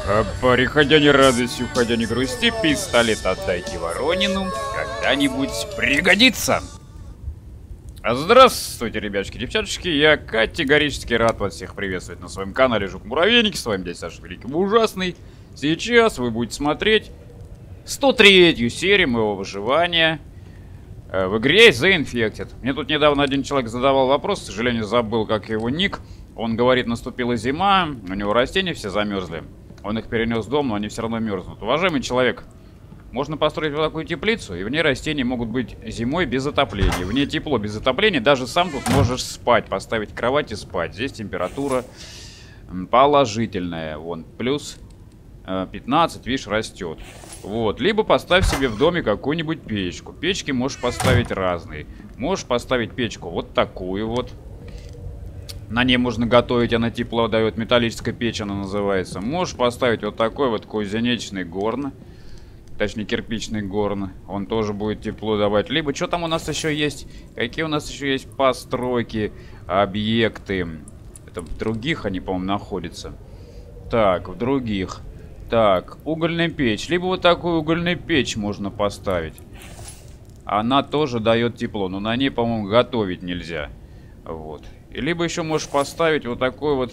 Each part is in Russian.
Приходя не радость, уходя не грусти, пистолет отдайте Воронину, когда-нибудь пригодится. Здравствуйте, ребятушки, девчатушки, я категорически рад вас всех приветствовать на своем канале Жук Муравейник, с вами дядя Саша Великий Ужасный. Сейчас вы будете смотреть 103-ю серию моего выживания в игре The Infected. Мне тут недавно один человек задавал вопрос, к сожалению забыл как его ник. Он говорит, наступила зима, у него растения все замерзли. Он их перенес в дом, но они все равно мерзнут. Уважаемый человек, можно построить вот такую теплицу, и в ней растения могут быть зимой без отопления. В ней тепло без отопления, даже сам тут можешь спать, поставить кровать и спать. Здесь температура положительная, вон, плюс 15, видишь, растет. Вот, либо поставь себе в доме какую-нибудь печку. Печки можешь поставить разные. Можешь поставить печку вот такую вот. На ней можно готовить, она тепло дает. Металлическая печь она называется. Можешь поставить вот такой вот кузнечный горн. Точнее, кирпичный горн. Он тоже будет тепло давать. Либо, что там у нас еще есть? Какие у нас еще есть постройки, объекты? Это в других они, по-моему, находятся. Так, в других. Так, угольная печь. Либо вот такую угольную печь можно поставить. Она тоже дает тепло. Но на ней, по-моему, готовить нельзя. Вот. И либо еще можешь поставить вот такой вот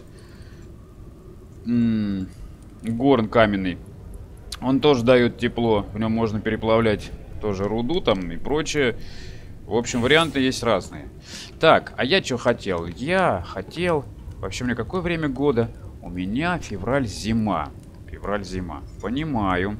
горн каменный. Он тоже дает тепло. В нем можно переплавлять тоже руду там и прочее. В общем, варианты есть разные. Так, а я что хотел? Я хотел... Вообще, у меня какое время года? У меня февраль-зима. Февраль-зима. Понимаю.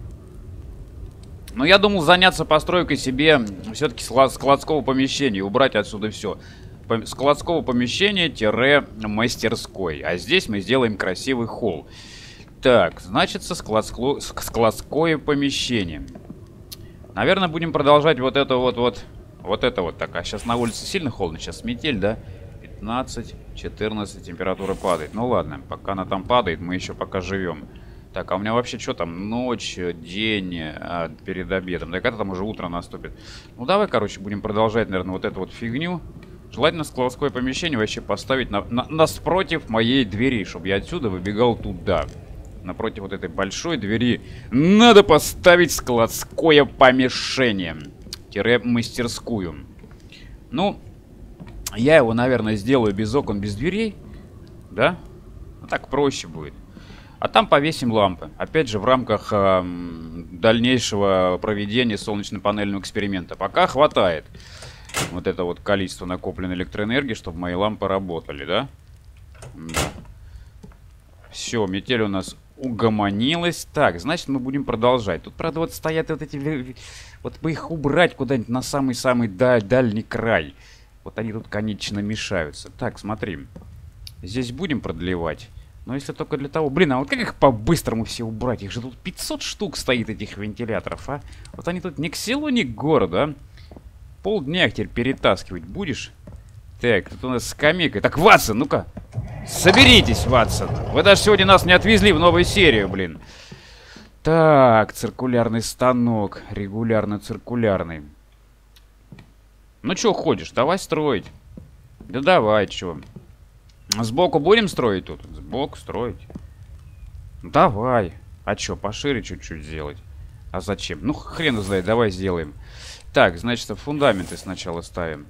Но я думал заняться постройкой себе все-таки складского помещения. Убрать отсюда все. Складского помещения-мастерской. А здесь мы сделаем красивый холл. Так, значит, складское помещение. Наверное, будем продолжать вот это вот. Вот это вот. Так, а сейчас на улице сильно холодно. Сейчас метель, да? 15, 14, температура падает. Ну ладно, пока она там падает, мы еще пока живем. Так, а у меня вообще что там? Ночь, день, перед обедом. Да когда там уже утро наступит? Ну давай, короче, будем продолжать, наверное, вот эту вот фигню. Желательно складское помещение вообще поставить напротив моей двери, чтобы я отсюда выбегал туда. Напротив вот этой большой двери надо поставить складское помещение. Мастерскую. Ну, я его, наверное, сделаю без окон, без дверей. Да? Ну, так проще будет. А там повесим лампы. Опять же, в рамках дальнейшего проведения солнечно-панельного эксперимента. Пока хватает. Вот это вот количество накопленной электроэнергии, чтобы мои лампы работали, да? Да. Все, метель у нас угомонилась. Так, значит, мы будем продолжать. Тут, правда, вот стоят вот эти... Вот бы их убрать куда-нибудь на самый-самый дальний край. Вот они тут, конечно, мешаются. Так, смотри. Здесь будем продлевать. Но если только для того... Блин, а вот как их по-быстрому все убрать? Их же тут 500 штук стоит, этих вентиляторов, а? Вот они тут ни к селу, ни к городу, а? Полдня их теперь перетаскивать будешь? Так, тут у нас скамейка. Так, Ватсон, ну-ка. Соберитесь, Ватсон. Вы даже сегодня нас не отвезли в новую серию, блин. Так, циркулярный станок. Регулярно циркулярный. Ну чё ходишь? Давай строить. Да давай, чё. Сбоку будем строить тут? Сбоку строить. Давай. А чё, пошире чуть-чуть сделать? А зачем? Ну, хрен знает, давай сделаем. Так, значит, фундаменты сначала ставим.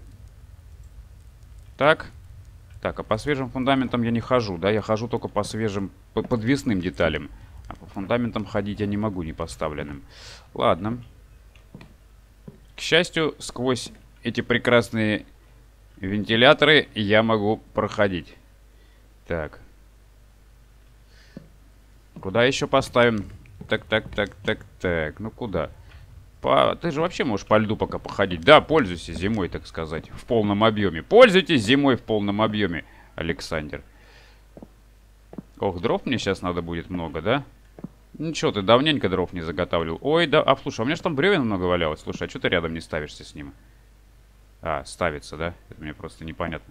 Так. Так, а по свежим фундаментам я не хожу, да? Я хожу только по свежим, подвесным деталям. А по фундаментам ходить я не могу не поставленным. Ладно. К счастью, сквозь эти прекрасные вентиляторы я могу проходить. Так. Куда еще поставим? Так. Ну куда? Ты же вообще можешь по льду пока походить. Да, пользуйся зимой, так сказать, в полном объеме. Пользуйтесь зимой в полном объеме, Александр. Ох, дров мне сейчас надо будет много, да? Ничего, ты давненько дров не заготавливал. Ой, да, а слушай, у меня же там бревен много валялось. Слушай, а что ты рядом не ставишься с ним? А, ставится, да? Это мне просто непонятно.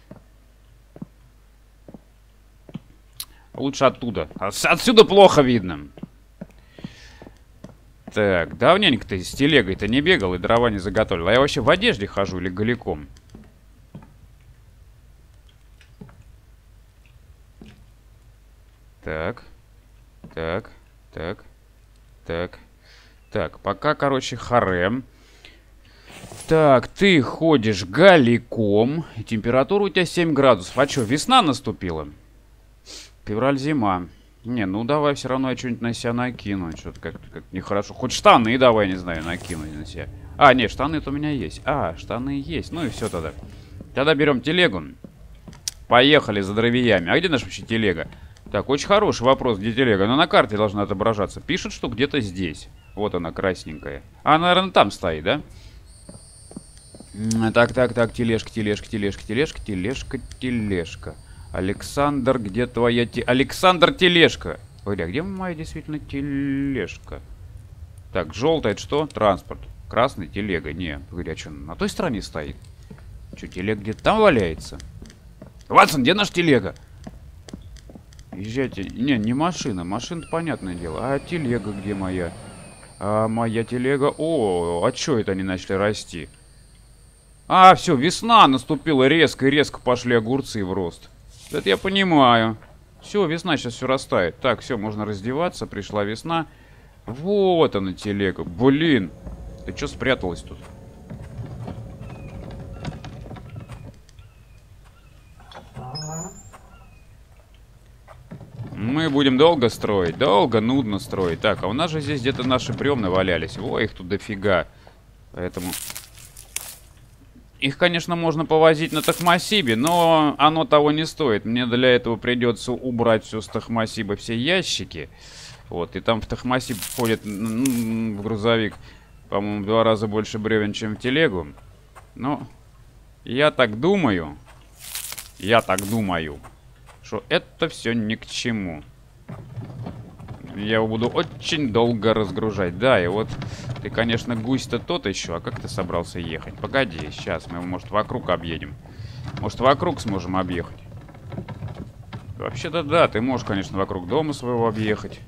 Лучше оттуда. Отсюда плохо видно. Так, давненько ты с телегой-то не бегал и дрова не заготовил. А я вообще в одежде хожу или голиком? Так. Так. Так. Так. Так, пока, короче, харем. Так, ты ходишь голиком. И температура у тебя 7 градусов. А что, весна наступила? Февраль, зима. Не, ну давай все равно я что-нибудь на себя накину. Что-то как нехорошо. Хоть штаны давай, не знаю, накину на себя. А, нет, штаны-то у меня есть. А, штаны есть. Ну и все тогда. Тогда берем телегу. Поехали за дровиями. А где наша вообще телега? Так, очень хороший вопрос, где телега. Она на карте должна отображаться. Пишет, что где-то здесь. Вот она, красненькая. А она, наверное, там стоит, да? Так, тележка. Александр, где твоя Александр, тележка. Ой, а где моя действительно тележка? Так, желтая, это что? Транспорт. Красный, телега. Не, говоря, что, на той стороне стоит? Что, телега где-то там валяется? Ватсон, где наша телега? Езжайте. Не машина. Машина, понятное дело. А телега где моя? А моя телега... О, а что это они начали расти? А, все, весна наступила резко, и резко пошли огурцы в рост. Это я понимаю. Все, весна, сейчас все растает. Так, все, можно раздеваться, пришла весна. Вот она, телега. Блин, ты что спряталась тут? Мы будем долго строить, долго, нудно строить. Так, а у нас же здесь где-то наши бревна валялись. Во, их тут дофига. Поэтому... Их, конечно, можно повозить на Тахмасибе, но оно того не стоит. Мне для этого придется убрать все с Тахмасиба, все ящики. Вот, и там в Тахмасиб входит в грузовик, по-моему, в 2 раза больше бревен, чем в телегу. Но я так думаю, что это все ни к чему. Я его буду очень долго разгружать. Да, и вот ты, конечно, гусь-то тот еще. А как ты собрался ехать? Погоди, сейчас мы его, может, вокруг объедем. Может, вокруг сможем объехать. Вообще-то да, ты можешь, конечно, вокруг дома своего объехать.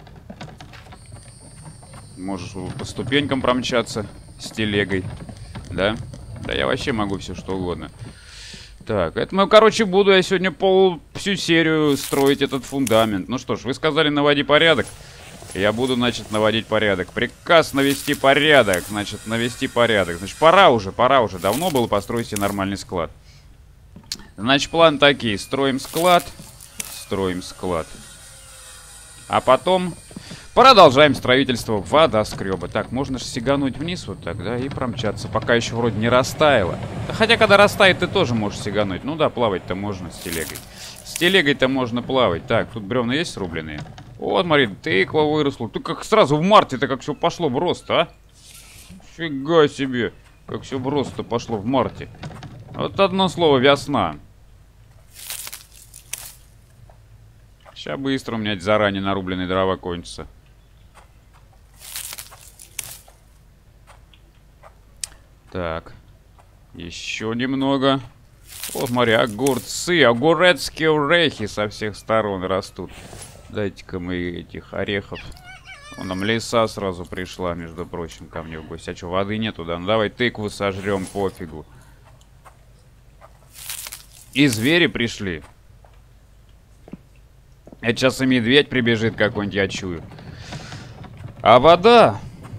Можешь по ступенькам промчаться с телегой. Да? Да я вообще могу все что угодно. Так, это мы, короче, буду я сегодня всю серию строить этот фундамент. Ну что ж, вы сказали, наводи порядок. Я буду, значит, наводить порядок. Приказ навести порядок. Значит, навести порядок. Значит, пора уже. Давно было построить себе нормальный склад. Значит, план такие. Строим склад. А потом продолжаем строительство водоскреба. Так, можно же сигануть вниз вот так, да, и промчаться. Пока еще вроде не растаяло. Да, хотя, когда растает, ты тоже можешь сигануть. Ну да, плавать-то можно с телегой. С телегой-то можно плавать. Так, тут бревна есть срубленные? Вот, смотри, тыква выросла. Ты как сразу в марте-то как все пошло в рост, а? Фига себе. Как все в рост-то пошло в марте. Вот одно слово, весна. Сейчас быстро у меня заранее нарубленные дрова кончатся. Так. Еще немного. О, смотри, огурцы. Огурецкие орехи со всех сторон растут. Дайте-ка мы этих орехов. Вон нам лиса сразу пришла, между прочим, ко мне в гости. А что, воды нету, да? Ну давай тыкву сожрем, пофигу. И звери пришли. Это сейчас и медведь прибежит какой-нибудь, я чую. А вода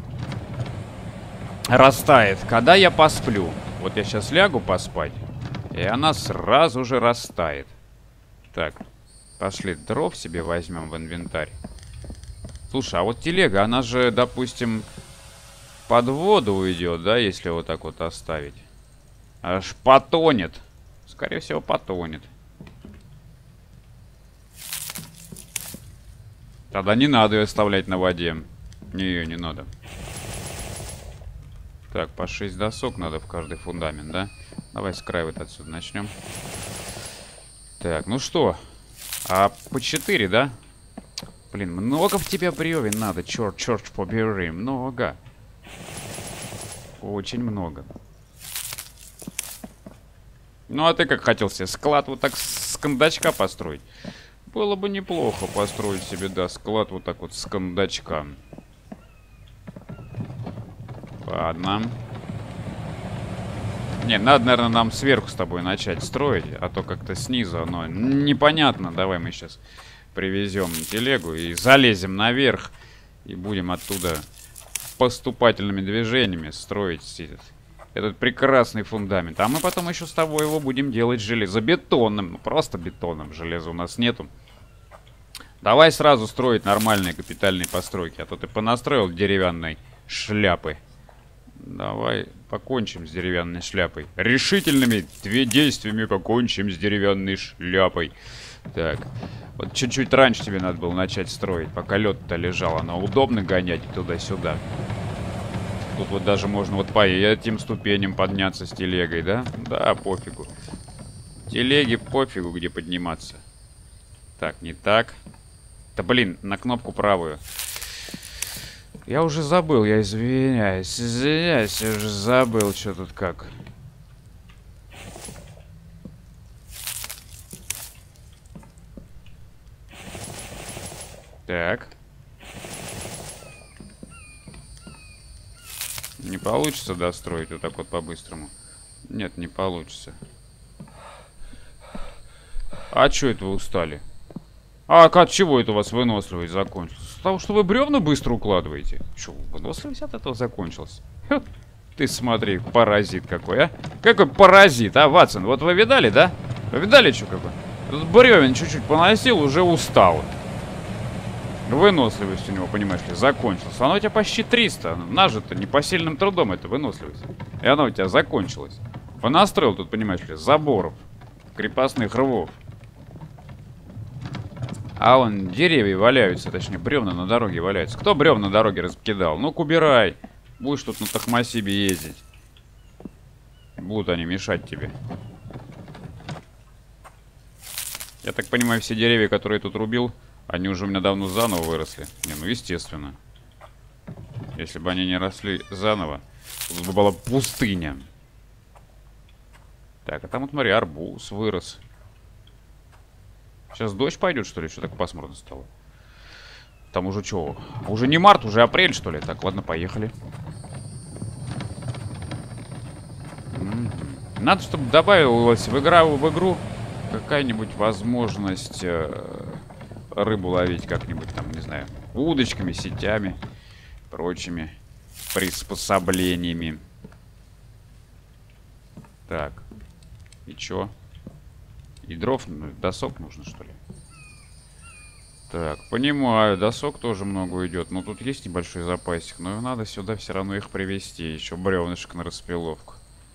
растает, когда я посплю. Вот я сейчас лягу поспать, и она сразу же растает. Так, пошли дров себе возьмем в инвентарь. Слушай, а вот телега, она же, допустим, под воду уйдет, да, если вот так вот оставить? Аж потонет. Скорее всего, потонет. Тогда не надо ее оставлять на воде. Не надо. Так, по 6 досок надо в каждый фундамент, да? Давай с края вот отсюда начнем. Так, ну что? А по 4, да? Блин, много в тебя бревен надо. Черт побери. Много. Очень много. Ну, а ты как хотел себе склад вот так с кондачка построить? Было бы неплохо построить себе, да, склад вот так вот с кондачка. Ладно. Не, надо, наверное, нам сверху с тобой начать строить, а то как-то снизу оно непонятно. Давай мы сейчас привезем телегу и залезем наверх. И будем оттуда поступательными движениями строить этот прекрасный фундамент. А мы потом еще с тобой его будем делать железобетонным. Ну, просто бетоном. Железа у нас нету. Давай сразу строить нормальные капитальные постройки. А то ты понастроил деревянной шляпы. Давай покончим с деревянной шляпой. Решительными действиями покончим с деревянной шляпой. Так. Вот чуть-чуть раньше тебе надо было начать строить, пока лед-то лежал. Оно удобно гонять туда-сюда. Тут вот даже можно вот по этим ступеням подняться с телегой, да? Да, пофигу. Телеге пофигу, где подниматься. Так, не так. Да блин, на кнопку правую. Я уже забыл, я извиняюсь. Извиняюсь, я уже забыл, что тут как. Так. Не получится достроить вот так вот по-быстрому. Нет, не получится. А чё это вы устали? А от чего это у вас выносливость закончилась? С того, что вы бревна быстро укладываете. Чё, выносливость от этого закончилась? Ха, ты смотри, паразит какой, а? Какой паразит, а, Ватсон? Вот вы видали, да? Вы видали, что какой? Тут бревен чуть-чуть поносил, уже устал. Выносливость у него, понимаешь ли, закончилась. Она у тебя почти 300. Нажито непосильным трудом, эта выносливость. И она у тебя закончилась. Понастроил тут, понимаешь ли, заборов. Крепостных рвов. А вон деревья валяются, точнее, бревна на дороге валяются. Кто бревна на дороге раскидал? Ну-ка, убирай. Будешь тут на Тахмасибе ездить. Будут они мешать тебе. Я так понимаю, все деревья, которые я тут рубил, они уже у меня давно заново выросли. Не, ну естественно. Если бы они не росли заново, тут бы была пустыня. Так, а там вот, смотри, арбуз вырос. Сейчас дождь пойдет, что ли? Что так пасмурно стало? Там уже что? Уже не март, уже апрель, что ли? Так, ладно, поехали. Надо, чтобы добавилась в игру какая-нибудь возможность рыбу ловить как-нибудь там, не знаю, удочками, сетями, прочими приспособлениями. Так. И чё? И дров, ну, досок нужно, что ли? Так, понимаю, досок тоже много идет. Но тут есть небольшой запасик. Но надо сюда все равно их привезти. Еще бревнышек на распиловку.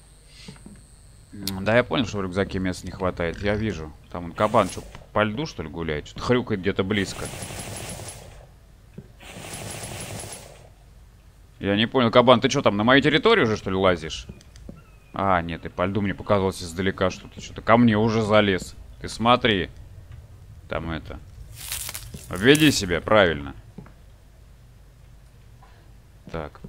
Да, я понял, что в рюкзаке места не хватает. Я вижу. Там он кабан что, по льду, что ли, гуляет? Что-то хрюкает где-то близко. Я не понял, кабан, ты что там, на мою территорию уже, что ли, лазишь? А, нет, и по льду мне показалось издалека, что ты что-то ко мне уже залез. Ты смотри. Там это. Веди себя правильно. Так.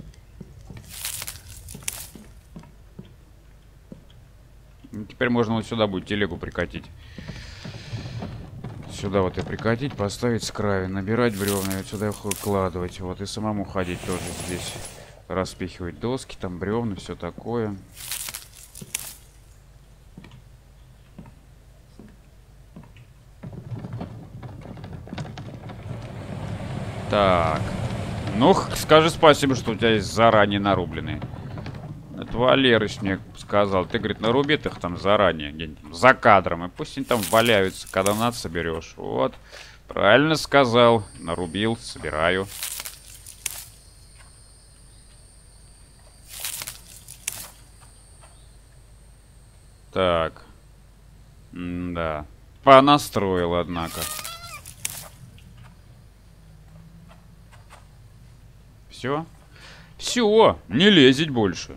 Ну, теперь можно вот сюда будет телегу прикатить. Сюда вот и прикатить, поставить с краю, набирать бревна и вот сюда их укладывать. Вот и самому ходить тоже здесь. Распихивать доски, там бревна, все такое. Так. Ну, скажи спасибо, что у тебя есть заранее нарубленные. Это Валерыч мне сказал. Ты, говорит, наруби их там заранее, где-нибудь за кадром. И пусть они там валяются, когда надо, соберешь. Вот. Правильно сказал. Нарубил, собираю. Так. Да. Понастроил, однако. Все? Все, не лезет больше.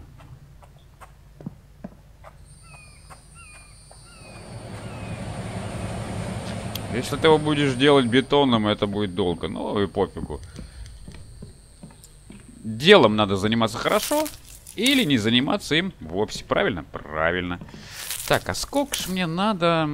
Если ты его будешь делать бетонным, это будет долго. Ну и пофигу. Делом надо заниматься хорошо или не заниматься им вовсе. Правильно? Правильно. Так, а сколько ж мне надо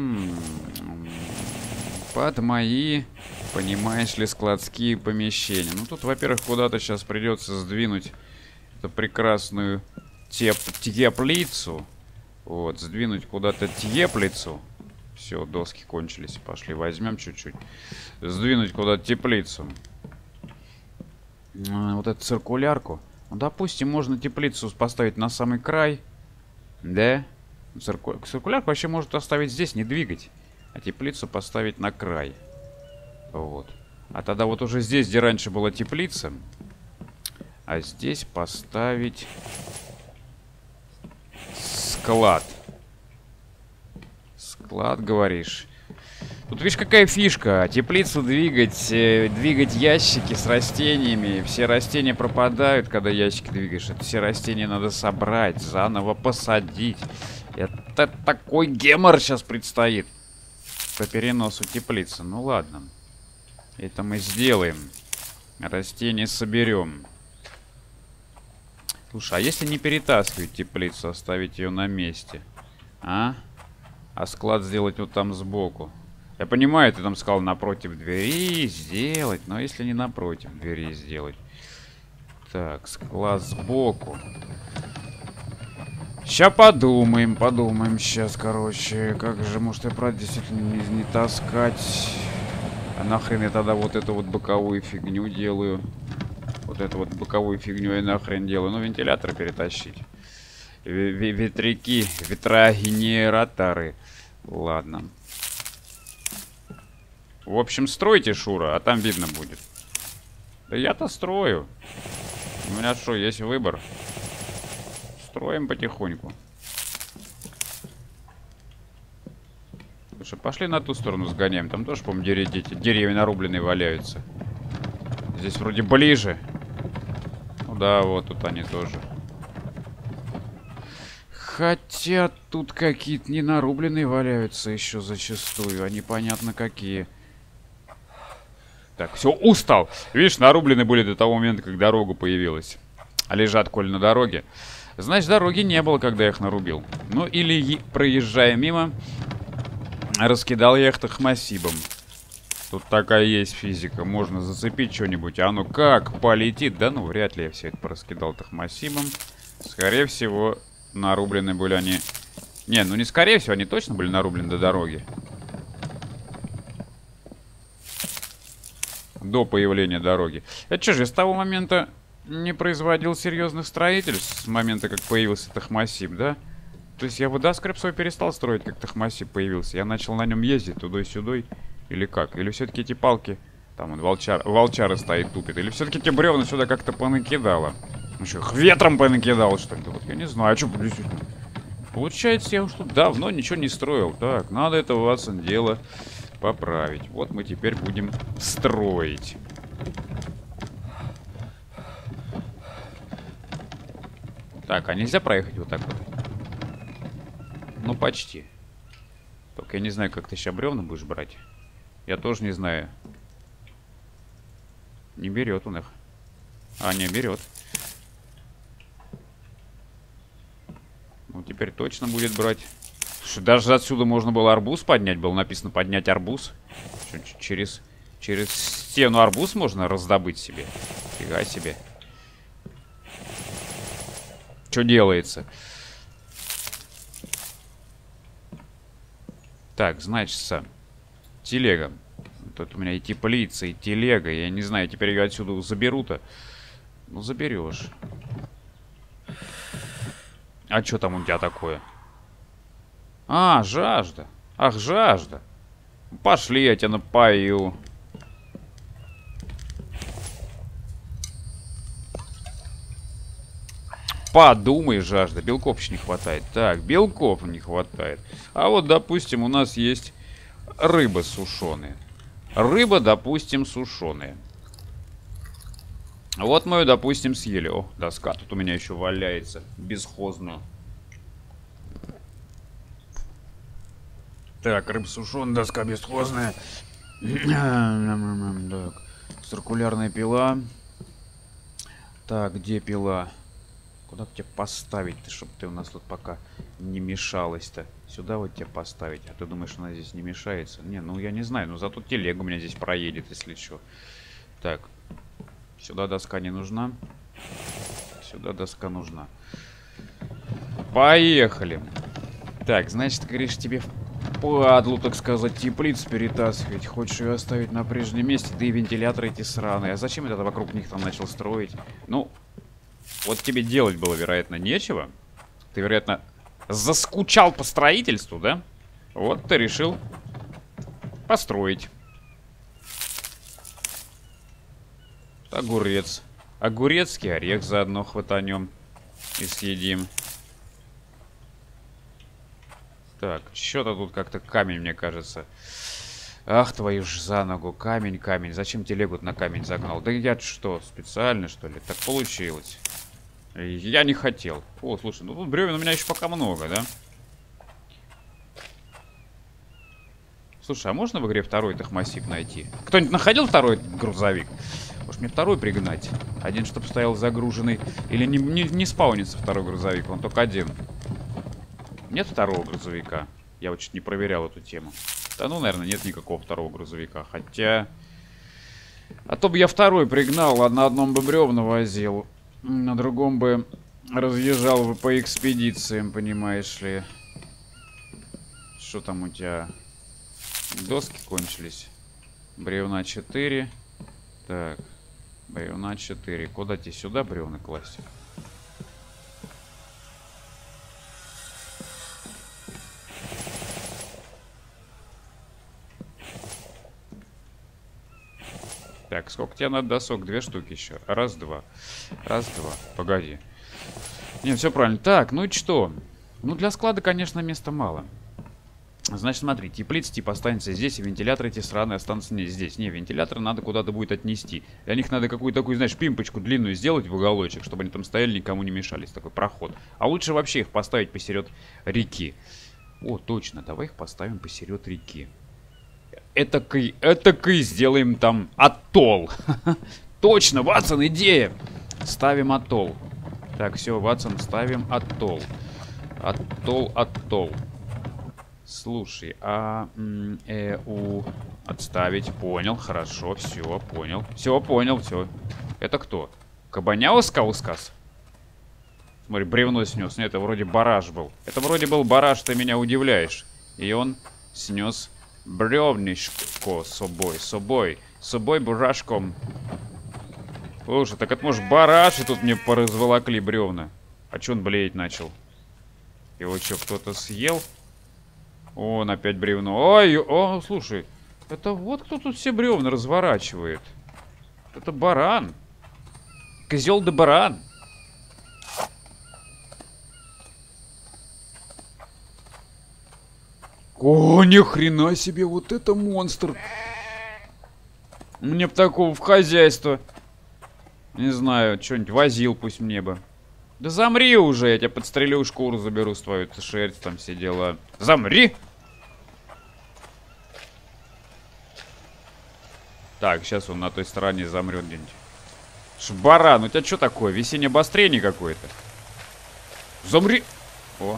под мои, понимаешь ли, складские помещения? Ну, тут, во-первых, куда-то сейчас придется сдвинуть эту прекрасную теплицу. Вот, сдвинуть куда-то теплицу. Все, доски кончились. Пошли, возьмем чуть-чуть. Сдвинуть куда-то теплицу. вот эту циркулярку. Ну, допустим, можно теплицу поставить на самый край. Да? Циркулярку вообще может оставить здесь, не двигать. А теплицу поставить на край. Вот. А тогда вот уже здесь, где раньше была теплица, а здесь поставить склад. Склад, говоришь. Тут видишь, какая фишка. Теплицу двигать, двигать ящики с растениями. Все растения пропадают, когда ящики двигаешь. Это все растения надо собрать, заново посадить. Это такой гемор сейчас предстоит по переносу теплицы. Ну ладно. Это мы сделаем. Растения соберем. Слушай, а если не перетаскивать теплицу, оставить ее на месте? А склад сделать вот там сбоку? Я понимаю, ты там сказал напротив двери сделать, но если не напротив двери сделать. Так, склад сбоку. Сейчас подумаем, сейчас, короче. Как же, может, я правда действительно не таскать. А нахрен я тогда вот эту вот боковую фигню делаю? Вот эту вот боковую фигню я нахрен делаю. Ну, вентилятор перетащить. Ветряки, ветрогенераторы. Ладно. В общем, стройте, Шура, а там видно будет. Да я-то строю. У меня что, есть выбор? Строим потихоньку. Слушай, пошли на ту сторону сгоняем. Там тоже, по-моему, деревья нарубленные валяются. Здесь вроде ближе. Ну да, вот тут они тоже. Хотя тут какие-то ненарубленные валяются еще зачастую. А непонятно какие. Так, все, устал. Видишь, нарублены были до того момента, как дорога появилась. А лежат, коль на дороге. Значит, дороги не было, когда я их нарубил. Ну, или, проезжая мимо, раскидал я их тахмасибом. Тут такая есть физика. Можно зацепить что-нибудь, а оно как полетит. Да ну, вряд ли я все это пораскидал тахмасибом. Скорее всего, нарублены были они... Не, ну не скорее всего, они точно были нарублены до дороги. До появления дороги. Это что же, с того момента не производил серьезных строительств? С момента, как появился тахмасиб, да? То есть я водоскреб перестал строить, как тахмасиб появился. Я начал на нем ездить туда-сюда. Или как? Или все-таки эти палки... Там он волчара стоит, тупит. Или все-таки эти бревна сюда как-то понакидало? Ну что, их ветром понакидало, что ли? Да вот я не знаю, а что действительно... Получается, я уж тут давно ничего не строил. Так, надо это, Ватсон, дело поправить. Вот мы теперь будем строить. Так, а нельзя проехать вот так вот? Ну, почти. Только я не знаю, как ты сейчас бревна будешь брать. Я тоже не знаю. Не берет он их. А, не берет. Ну, теперь точно будет брать. Слушай, даже отсюда можно было арбуз поднять. Было написано поднять арбуз. Что, через стену арбуз можно раздобыть себе. Фига себе. Что делается? Так, значит, телега. Тут у меня и теплица, и телега. Я не знаю, теперь ее отсюда заберу-то. Ну, заберешь. А что там у тебя такое? А, жажда. Ах, жажда. Пошли, я тебя напою. Подумай, жажда. Белков еще не хватает. Так, белков не хватает. А вот, допустим, у нас есть рыба сушеная. Рыба, допустим, сушеная. Вот мы ее, допустим, съели. О, доска тут у меня еще валяется. Бесхозная. Так, рыба сушеная, доска бесхозная. Так, циркулярная пила. Так, где пила? Куда бы тебя поставить-то, чтобы ты у нас тут пока не мешалась-то? Сюда вот тебя поставить. А ты думаешь, она здесь не мешается? Не, ну я не знаю. Но зато телега у меня здесь проедет, если что. Так. Сюда доска не нужна. Сюда доска нужна. Поехали. Так, значит, ты говоришь, тебе впадлу, так сказать, теплицу перетаскивать. Хочешь ее оставить на прежнем месте, да и вентиляторы эти сраные. А зачем это вокруг них там начал строить? Ну, вот тебе делать было, вероятно, нечего. Ты, вероятно, заскучал по строительству, да? Вот ты решил построить. Огурец. Огурецкий орех заодно хватанем и съедим. Так, что-то тут как-то камень, мне кажется. Ах, твою ж за ногу. Камень, камень. Зачем телегу на камень загнал? Да я что, специально, что ли? Так получилось. Я не хотел. О, слушай, ну тут бревен у меня еще пока много, да? Слушай, а можно в игре второй тахмасик найти? Кто-нибудь находил второй грузовик? Может мне второй пригнать? Один, чтобы стоял загруженный. Или не спаунится второй грузовик, он только один. Нет второго грузовика? Я вот чуть не проверял эту тему. Да ну, наверное, нет никакого второго грузовика. Хотя... А то бы я второй пригнал, а на одном бы бревна возил. На другом бы разъезжал бы по экспедициям, понимаешь ли. Что там у тебя? Доски кончились. Бревна 4. Так. Бревна 4. Куда тебе сюда бревна класть? Так, сколько тебе надо досок? 2 штуки еще. Раз, два. Раз, два. Погоди. Нет, все правильно. Так, ну и что? Ну, для склада, конечно, места мало. Значит, смотри, теплица типа останется здесь, и вентиляторы эти сраные останутся не здесь. Не, вентиляторы надо куда-то будет отнести. Для них надо какую-то такую, знаешь, пимпочку длинную сделать в уголочек, чтобы они там стояли, никому не мешались. Такой проход. А лучше вообще их поставить посеред реки. О, точно, давай их поставим посеред реки. Этакой сделаем там атолл. Точно, Ватсон, идея. Ставим атолл. Так, все, Ватсон, ставим атолл. Атолл. Слушай, отставить. Понял, хорошо, все, понял. Все, понял, все. Это кто? Кабаняускаускас? Смотри, бревно снес. Нет, это вроде бараш был. Это вроде был бараш, ты меня удивляешь. И он снес бревнишко собой бурашком. Слушай, так это может бараши тут мне поразволокли бревна. А че он блеять начал? Его что, кто-то съел? Он опять бревно. Ой, о, слушай. Это вот кто тут все бревна разворачивает. Это баран. Козел да баран. О, ни хрена себе, вот это монстр. Мне б такого в хозяйство. Не знаю, что-нибудь возил пусть мне бы. Да замри уже, я тебя подстрелю, шкуру заберу с твою, шерсть, там все дела. Замри! Так, сейчас он на той стороне замрет где-нибудь. Шбаран, у тебя что такое? Весеннее обострение какое-то. Замри! О.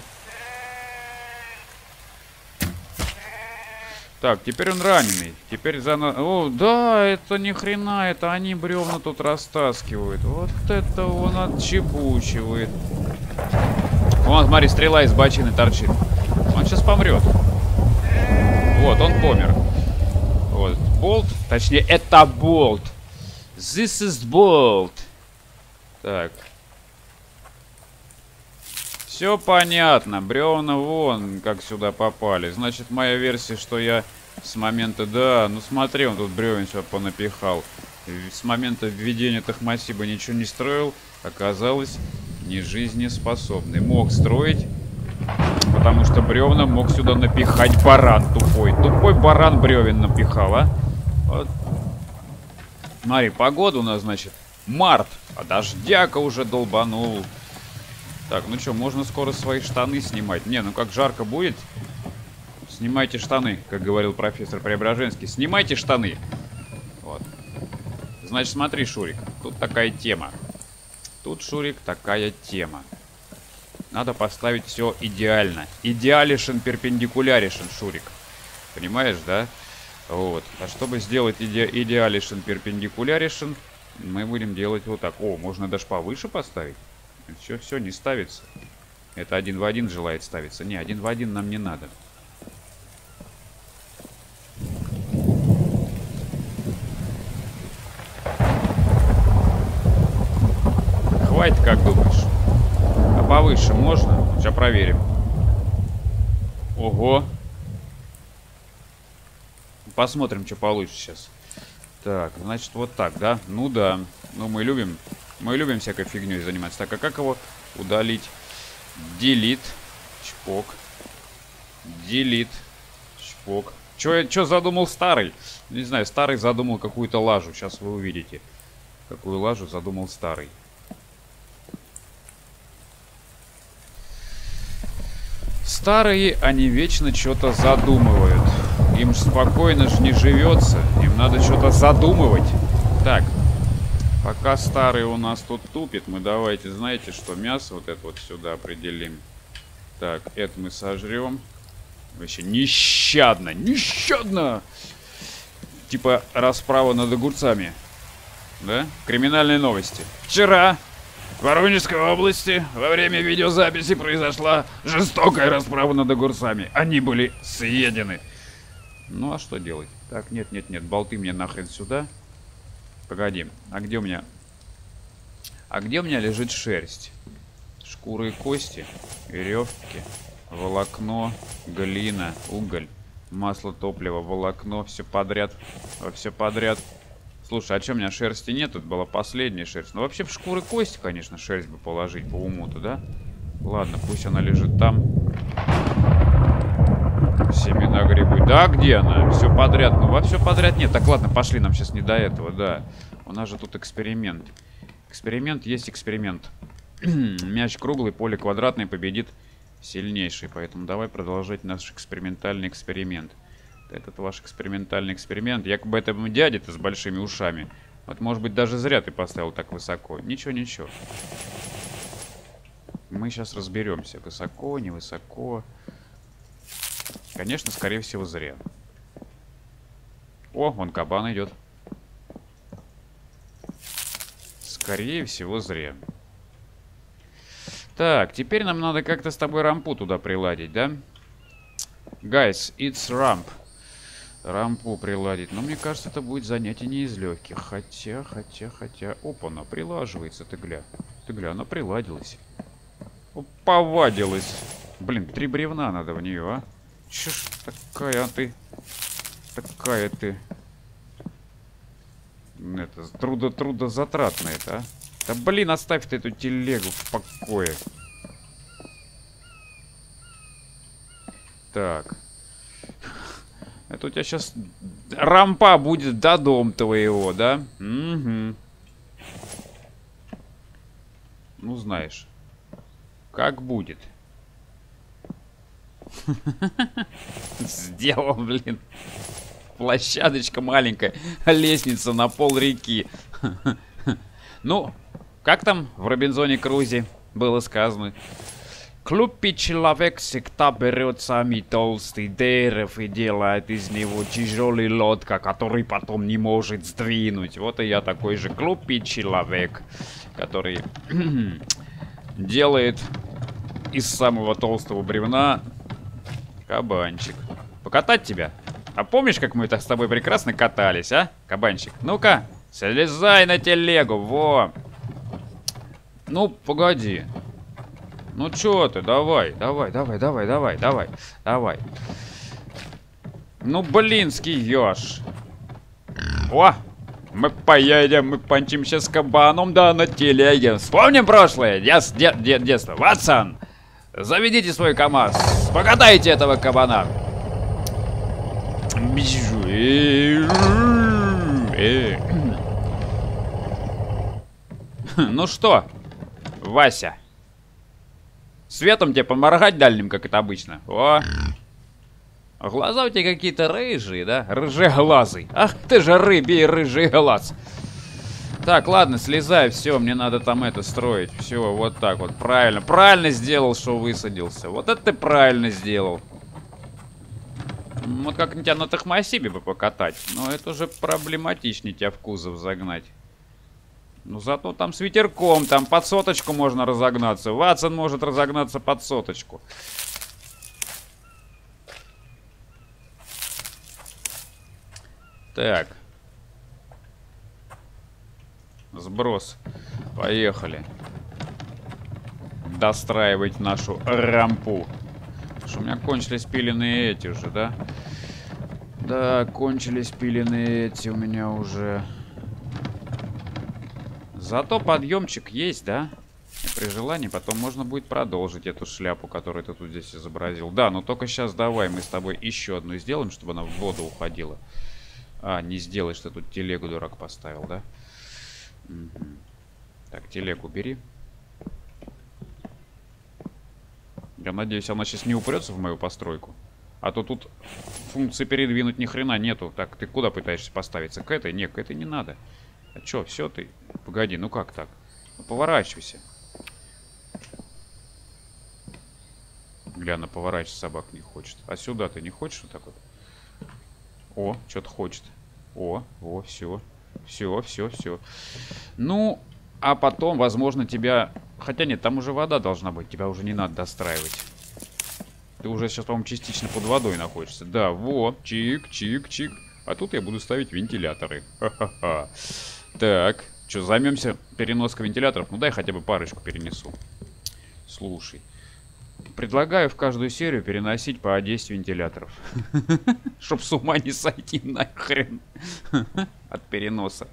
Так, теперь он раненый. Теперь О, да, это ни хрена, это они бревна тут растаскивают. Вот это он отчебучивает. Вон, смотри, стрела из бочины торчит. Он сейчас помрет. Вот, он помер. Вот, болт. Точнее, это болт. This is bolt. Так. Все понятно. Бревна вон как сюда попали. Значит, моя версия, что я с момента... Да, ну смотри, он тут бревен все понапихал. С момента введения Тахмасиба ничего не строил. Оказалось, не жизнеспособный. Мог строить, потому что бревна мог сюда напихать баран тупой. Тупой баран бревен напихал, а? Вот. Смотри, погода у нас, значит, март. А дождяка уже долбанул. Так, ну что, можно скоро свои штаны снимать. Не, ну как жарко будет. Снимайте штаны, как говорил профессор Преображенский. Снимайте штаны. Вот. Значит, смотри, Шурик. Тут такая тема. Тут, Шурик, такая тема. Надо поставить все идеально. Идеалишен, перпендикуляришен, Шурик. Понимаешь, да? Вот. А чтобы сделать идеалишен, перпендикуляришен, мы будем делать вот так. О, можно даже повыше поставить. Все, не ставится. Это один в один желает ставиться. Не, один в один нам не надо. Давай, ты как думаешь? А повыше можно? Сейчас проверим. Ого. Посмотрим, что получится сейчас. Так, значит, вот так, да? Ну да. Ну, мы любим всякой фигней заниматься. Так, а как его удалить? Delete. Чпок. Delete. Чпок. Чё задумал старый? Не знаю, старый задумал какую-то лажу. Сейчас вы увидите, какую лажу задумал старый. Старые, они вечно что-то задумывают. Им ж спокойно ж не живется. Им надо что-то задумывать. Так, пока старый у нас тут тупит, мы давайте, знаете что, мясо вот это вот сюда определим. Так, это мы сожрем. Вообще нещадно, нещадно! Типа расправа над огурцами. Да? Криминальные новости. Вчера в Воронежской области во время видеозаписи произошла жестокая расправа над огурцами. Они были съедены. Ну а что делать? Так, нет, болты мне нахрен сюда. Погоди, а где у меня лежит шерсть? Шкуры и кости, веревки, волокно, глина, уголь, масло, топливо, волокно, все подряд. Слушай, а что, у меня шерсти нет? Тут была последняя шерсть. Ну вообще в шкуры и кости, конечно, шерсть бы положить по уму-то, да? Ладно, пусть она лежит там. Семена грибы. Да, где она? Все подряд. Ну, во все подряд нет. Так, ладно, пошли, нам сейчас не до этого, да. У нас же тут эксперимент. Эксперимент есть эксперимент. Мяч круглый, поле квадратное, победит сильнейший. Поэтому давай продолжать наш экспериментальный эксперимент. Этот ваш экспериментальный эксперимент. Якобы этому дяде-то с большими ушами. Вот, может быть, даже зря ты поставил так высоко. Ничего, ничего. Мы сейчас разберемся. Высоко, невысоко. Конечно, скорее всего, зря. О, вон кабан идет. Скорее всего, зря. Так, теперь нам надо как-то с тобой рампу туда приладить, да? Guys, it's ramp. Рампу приладить. Но мне кажется, это будет занятие не из легких. Хотя. Опа, она прилаживается, ты гля. Она приладилась. Повадилась. Блин, 3 бревна надо в нее, а? Чё ж такая ты? Такая ты. Это трудозатратная-то, а? Да блин, оставь ты эту телегу в покое. Так. Это у тебя сейчас рампа будет до дома твоего, да? Угу. Ну, знаешь. Как будет. Сделал, блин. Площадочка маленькая. Лестница на пол реки. Ну, как там в Робинзоне Крузе было сказано? Глупый человек всегда берет самый толстый дерев и делает из него тяжелый лодка, который потом не может сдвинуть. Вот и я такой же глупый человек, который делает из самого толстого бревна кабанчик. Покатать тебя? А помнишь, как мы это с тобой прекрасно катались, а, кабанчик? Ну-ка, слезай на телегу, во! Ну, погоди. Ну, чё ты, давай. Ну, блинский ёж. О, мы поедем, мы помчимся с кабаном, да, на телеге. Вспомним прошлое, детство. Ватсон, заведите свой КамАЗ, покатайте этого кабана. Ну что, Вася? Светом тебе поморгать дальним, как это обычно. О! Глаза у тебя какие-то рыжие, да? Рыжеглазый. Ах ты же рыбий рыжий глаз. Так, ладно, слезай, все, мне надо там это строить. Все, вот так вот. Правильно. Правильно сделал, что высадился. Вот это ты правильно сделал. Вот как тебя на Тахмасибе бы покатать. Но это уже проблематичнее тебя в кузов загнать. Ну зато там с ветерком, там под соточку можно разогнаться. Ватсон может разогнаться под соточку. Так. Сброс. Поехали. достраивать нашу рампу. Потому что у меня кончились пиленные эти уже, да? Да, кончились пиленные эти у меня уже. Зато подъемчик есть, да? И при желании потом можно будет продолжить эту шляпу, которую ты тут здесь изобразил. Да, но только сейчас давай мы с тобой еще одну сделаем, чтобы она в воду уходила. А, не сделаешь, ты тут телегу, дурак, поставил, да? Угу. Так, телегу бери. Я надеюсь, она сейчас не упрется в мою постройку. А то тут функции передвинуть ни хрена нету. Так, ты куда пытаешься поставиться? К этой? Нет, к этой не надо. А чё, все ты? Погоди, ну как так? Ну, поворачивайся. Гля, она поворачивать собак не хочет. А сюда ты не хочешь вот так вот? О, что-то хочет. О, все. Все. Ну, а потом, возможно, тебя... Хотя нет, там уже вода должна быть. Тебя уже не надо достраивать. Ты уже сейчас, по-моему, частично под водой находишься. Да, вот. Чик. А тут я буду ставить вентиляторы. Ха-ха-ха. Так. Что, займемся переноской вентиляторов? Ну, дай хотя бы парочку перенесу. Слушай. Предлагаю в каждую серию переносить по 10 вентиляторов. Чтоб с ума не сойти нахрен. От переноса.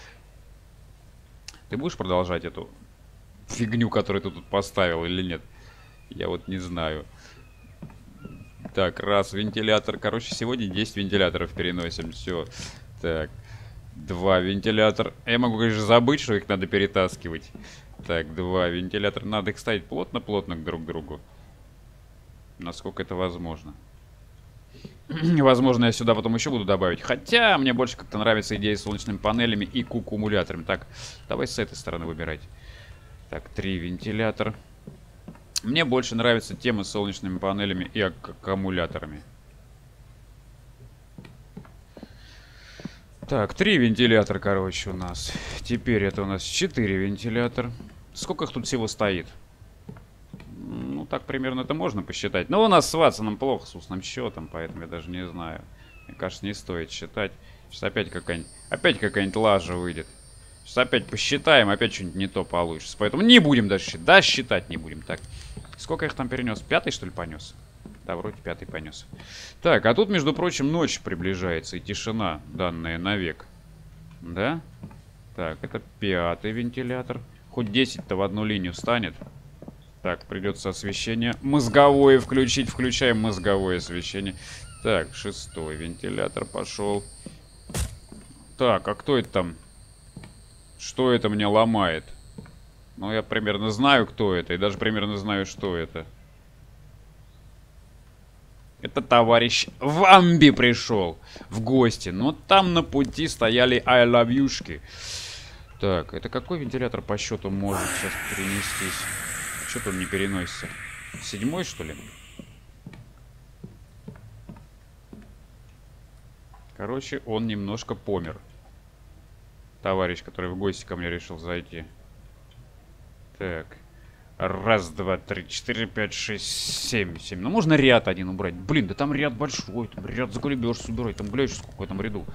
Ты будешь продолжать эту фигню, которую ты тут поставил, или нет? Я вот не знаю. Так, раз, вентилятор. Короче, сегодня 10 вентиляторов переносим. Все. Так. 2 вентилятора. Я могу, конечно, забыть, что их надо перетаскивать. Так, 2 вентилятора. Надо их ставить плотно-плотно друг к другу. Насколько это возможно. Возможно, я сюда потом еще буду добавить. Хотя, мне больше как-то нравится идея с солнечными панелями и аккумуляторами. Так, давай с этой стороны выбирать. Так, 3 вентилятора. Мне больше нравится тема с солнечными панелями и аккумуляторами. Так, 3 вентилятора, короче, у нас. Теперь это у нас 4 вентилятора. Сколько их тут всего стоит? Ну, так примерно это можно посчитать. Но у нас с Ватсоном плохо с устным счетом, поэтому я даже не знаю. Мне кажется, не стоит считать. Сейчас опять какая-нибудь лажа выйдет. Сейчас опять посчитаем, опять что-нибудь не то получится. Поэтому не будем даже считать. Да, считать не будем. Так, сколько их там перенес? 5-й, что ли, понес? Да, вроде 5-й понес. Так, а тут, между прочим, ночь приближается и тишина, данная навек. Да? Так, это 5-й вентилятор. Хоть 10-то в одну линию станет. Так, придется освещение мозговое включить. Включаем мозговое освещение. Так, 6-й вентилятор пошел. Так, а кто это там? Что это мне ломает? Ну, я примерно знаю, кто это. И даже примерно знаю, что это. Это товарищ Вамби пришел в гости. Но там на пути стояли I love you-шки. Так, это какой вентилятор по счету может сейчас перенестись? Что-то он не переносится. 7-й, что ли? Короче, он немножко помер. Товарищ, который в гости ко мне решил зайти. Так. 1, 2, 3, 4, 5, 6, 7. Ну, можно ряд один убрать. Блин, да там ряд большой. Там ряд загулебешься убирать. Там, глядишь, сколько в этом ряду.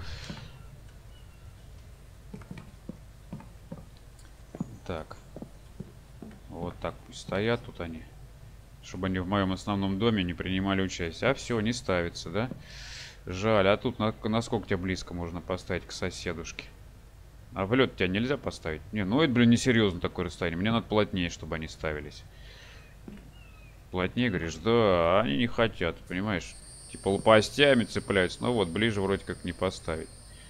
Так. Вот так пусть стоят тут они. Чтобы они в моем основном доме не принимали участие. А все, не ставится, да? Жаль. А тут насколько тебе близко можно поставить к соседушке? А в лед тебя нельзя поставить? Не, ну это, блин, несерьезно такое расстояние. Мне надо плотнее, чтобы они ставились. Плотнее, говоришь? Да, они не хотят, понимаешь? Типа лопастями цепляются. Ну вот, ближе вроде как не поставить.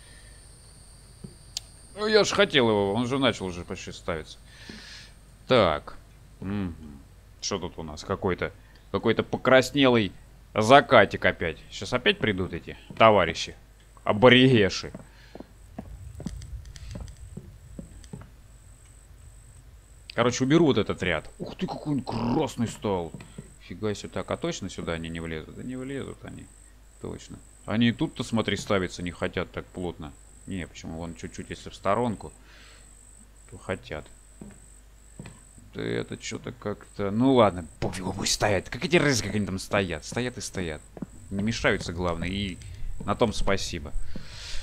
Ну я же хотел его, он же начал уже почти ставиться. Так. Угу. Что тут у нас? Какой-то покраснелый закатик опять. Сейчас опять придут эти товарищи. Аборигеши. Короче, уберу вот этот ряд. Ух ты, какой он красный стал. Фига себе. Так, а точно сюда они не влезут? Да не влезут они. Точно. Они и тут-то, смотри, ставиться не хотят так плотно. Не, почему? Вон чуть-чуть, если в сторонку, то хотят. Да это что-то как-то... Ну ладно, пофигу, пусть стоят. Как эти рызы, как они там стоят. Стоят и стоят. Не мешаются, главное. И на том спасибо.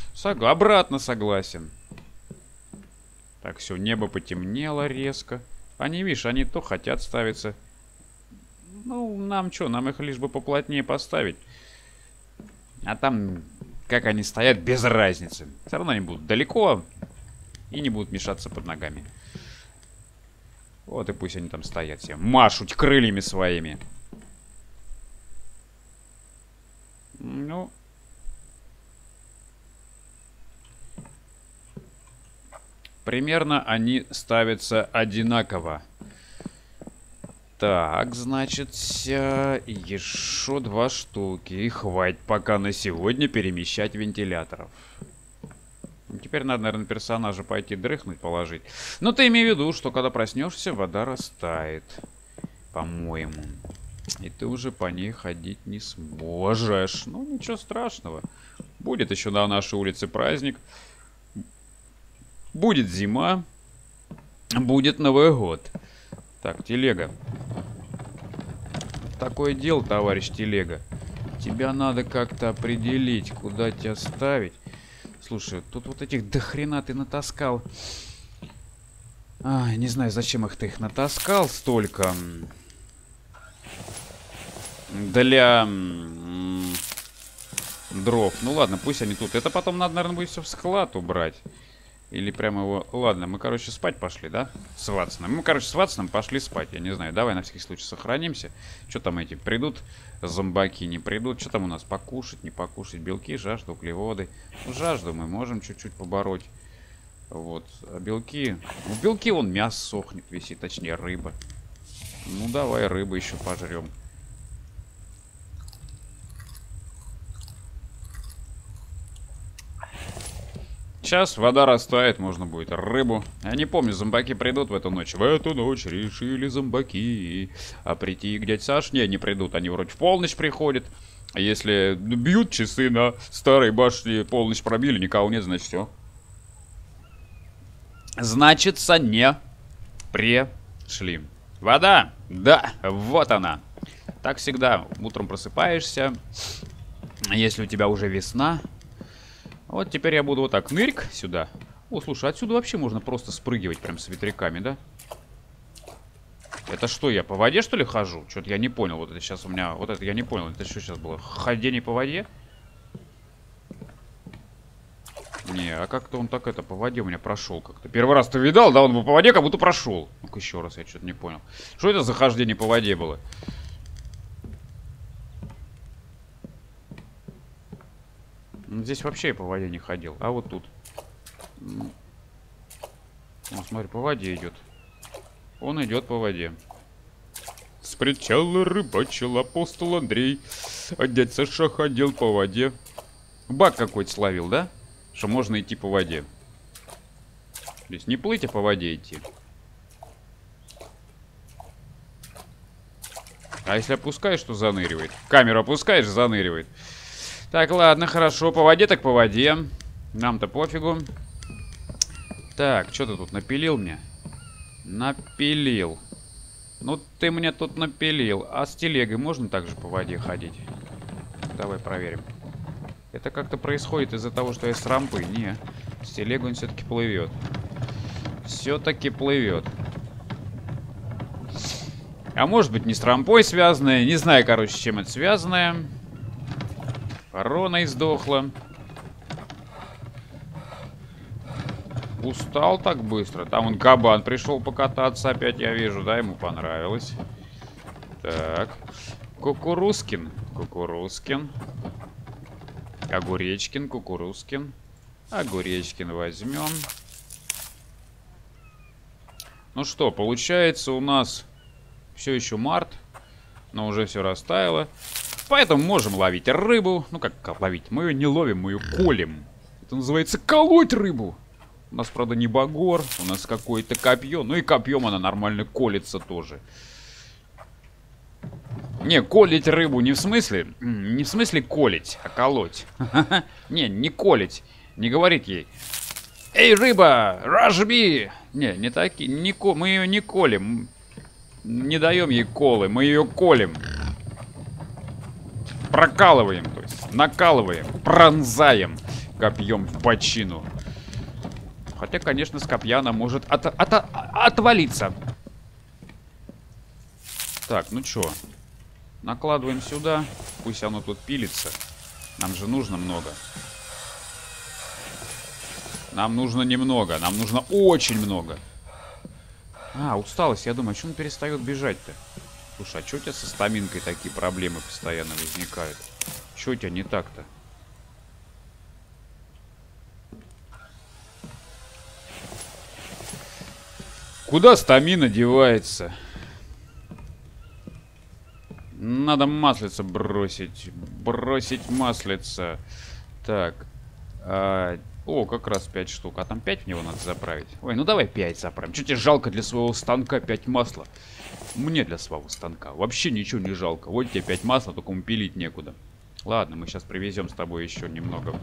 Обратно согласен. Так, все, небо потемнело резко. Они, видишь, они то хотят ставиться. Ну, нам что, нам их лишь бы поплотнее поставить. А там, как они стоят, без разницы. Все равно они будут далеко и не будут мешаться под ногами. Вот и пусть они там стоят все. Машут крыльями своими. Ну. Примерно они ставятся одинаково. Так, значит, еще 2 штуки. И хватит пока на сегодня перемещать вентиляторов. Теперь надо, наверное, персонажа пойти дрыхнуть, положить. Но ты имей в виду, что когда проснешься, вода растает. По-моему. И ты уже по ней ходить не сможешь. Ну, ничего страшного. Будет еще на нашей улице праздник. Будет зима. Будет Новый год. Так, телега. Такое дело, товарищ телега. Тебя надо как-то определить, куда тебя ставить. Слушай, тут вот этих дохрена ты натаскал. Не знаю, зачем ты их натаскал столько. Для дров. Ну ладно, пусть они тут. Это потом надо, наверное, будет все в склад убрать. Или прямо его... Ладно, мы, короче, спать пошли, да? С Ватсоном. Мы, короче, с Ватсоном пошли спать. Я не знаю, давай на всякий случай сохранимся. Что там эти придут? Зомбаки не придут. Что там у нас? Покушать, не покушать? Белки, жажда, углеводы. Ну, жажду мы можем чуть-чуть побороть. Вот. А белки... Ну, белки, вон, мясо сохнет, висит. Точнее, рыба. Ну, давай рыбу еще пожрем. Сейчас вода растает, можно будет рыбу. Я не помню, зомбаки придут в эту ночь. В эту ночь решили зомбаки. А прийти к дядь Саш? Не придут. Они вроде в полночь приходят. А если бьют часы на старой башне, полночь пробили, никого нет, значит все. Значится, не пришли. Вода? Да, вот она. Так всегда. Утром просыпаешься. Если у тебя уже весна... Вот теперь я буду вот так, нырик сюда. О, слушай, отсюда вообще можно просто спрыгивать прям с ветряками, да? Это что, я по воде, что ли, хожу? Что-то я не понял. Вот это сейчас у меня... Вот это я не понял. Это что сейчас было? Ходение по воде? Не, а как-то он так это по воде у меня прошел как-то. Первый раз ты видал, да? Он по воде как будто прошел. Ну-ка еще раз, я что-то не понял. Что это за хождение по воде было? Здесь вообще я по воде не ходил. А вот тут. О, смотри, по воде идет. Он идет по воде. С причала рыбачил апостол Андрей. А дядь Саша ходил по воде. Баг какой-то словил, да? Что можно идти по воде. То есть не плыть, а по воде идти. А если опускаешь, то заныривает. Камеру опускаешь, заныривает. Так, ладно, хорошо. По воде так по воде. Нам-то пофигу. Так, что ты тут напилил мне? Напилил. Ну, ты мне тут напилил. А с телегой можно также по воде ходить? Давай проверим. Это как-то происходит из-за того, что я с рампой? Не. С телегой он все-таки плывет. Все-таки плывет. А может быть, не с рампой связанное. Не знаю, короче, с чем это связанное. Корона издохла. Устал так быстро. Там он кабан пришел покататься опять, я вижу, да, ему понравилось. Так. Кукурузкин. Кукурузкин. Огуречкин, Кукурузкин. Огуречкин возьмем. Ну что, получается у нас все еще март, но уже все растаяло. Поэтому можем ловить рыбу. Ну как ловить? Мы ее не ловим, мы ее колем. Это называется колоть рыбу. У нас, правда, не багор. У нас какое-то копье. Ну и копьем она нормально колется тоже. Не, колить рыбу не в смысле... Не в смысле колить, а колоть. Не, не колить. Не говорить ей: эй, рыба, рожби! Не, не такие. Мы ее не колем. Не даем ей колы, мы ее колем. Прокалываем, то есть накалываем, пронзаем копьем в бочину. Хотя, конечно, с копья она может отвалиться. Так, ну чё? Накладываем сюда. Пусть оно тут пилится. Нам же нужно много. Нам нужно немного. Нам нужно очень много. А, усталость. Я думаю, а чё он перестает бежать-то? Слушай, а чё у тебя со стаминкой такие проблемы постоянно возникают? Чё у тебя не так-то? Куда стамина девается? Надо маслица бросить. Бросить маслица. Так. О, как раз 5 штук. А там 5 в него надо заправить. Ой, ну давай 5 заправим. Чё тебе жалко для своего станка 5 масла? Мне для своего станка вообще ничего не жалко. Вот тебе 5 масла, только ему пилить некуда. Ладно, мы сейчас привезем с тобой еще немного.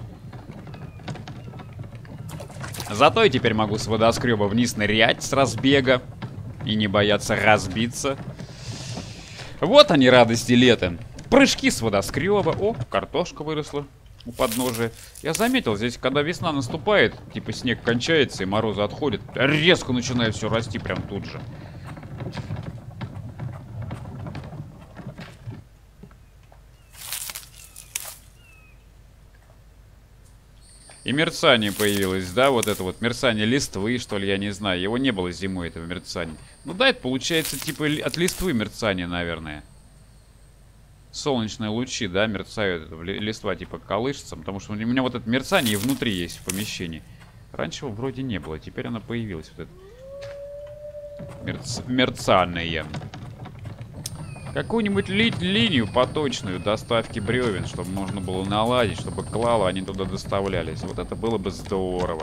Зато я теперь могу с водоскреба вниз нырять с разбега. И не бояться разбиться. Вот они, радости лета. Прыжки с водоскреба. О, картошка выросла у подножия. Я заметил, здесь, когда весна наступает, типа снег кончается и морозы отходят, резко начинает все расти прям тут же. И мерцание появилось, да, вот это вот мерцание листвы, что ли, я не знаю. Его не было зимой, этого мерцания. Ну да, это получается типа от листвы мерцание, наверное. Солнечные лучи, да, мерцают, листва типа колышется. Потому что у меня вот это мерцание и внутри есть в помещении. Раньше его вроде не было, теперь оно появилось. Вот это мерцание. Какую-нибудь линию поточную доставки бревен, чтобы можно было наладить, чтобы клало, они туда доставлялись. Вот это было бы здорово.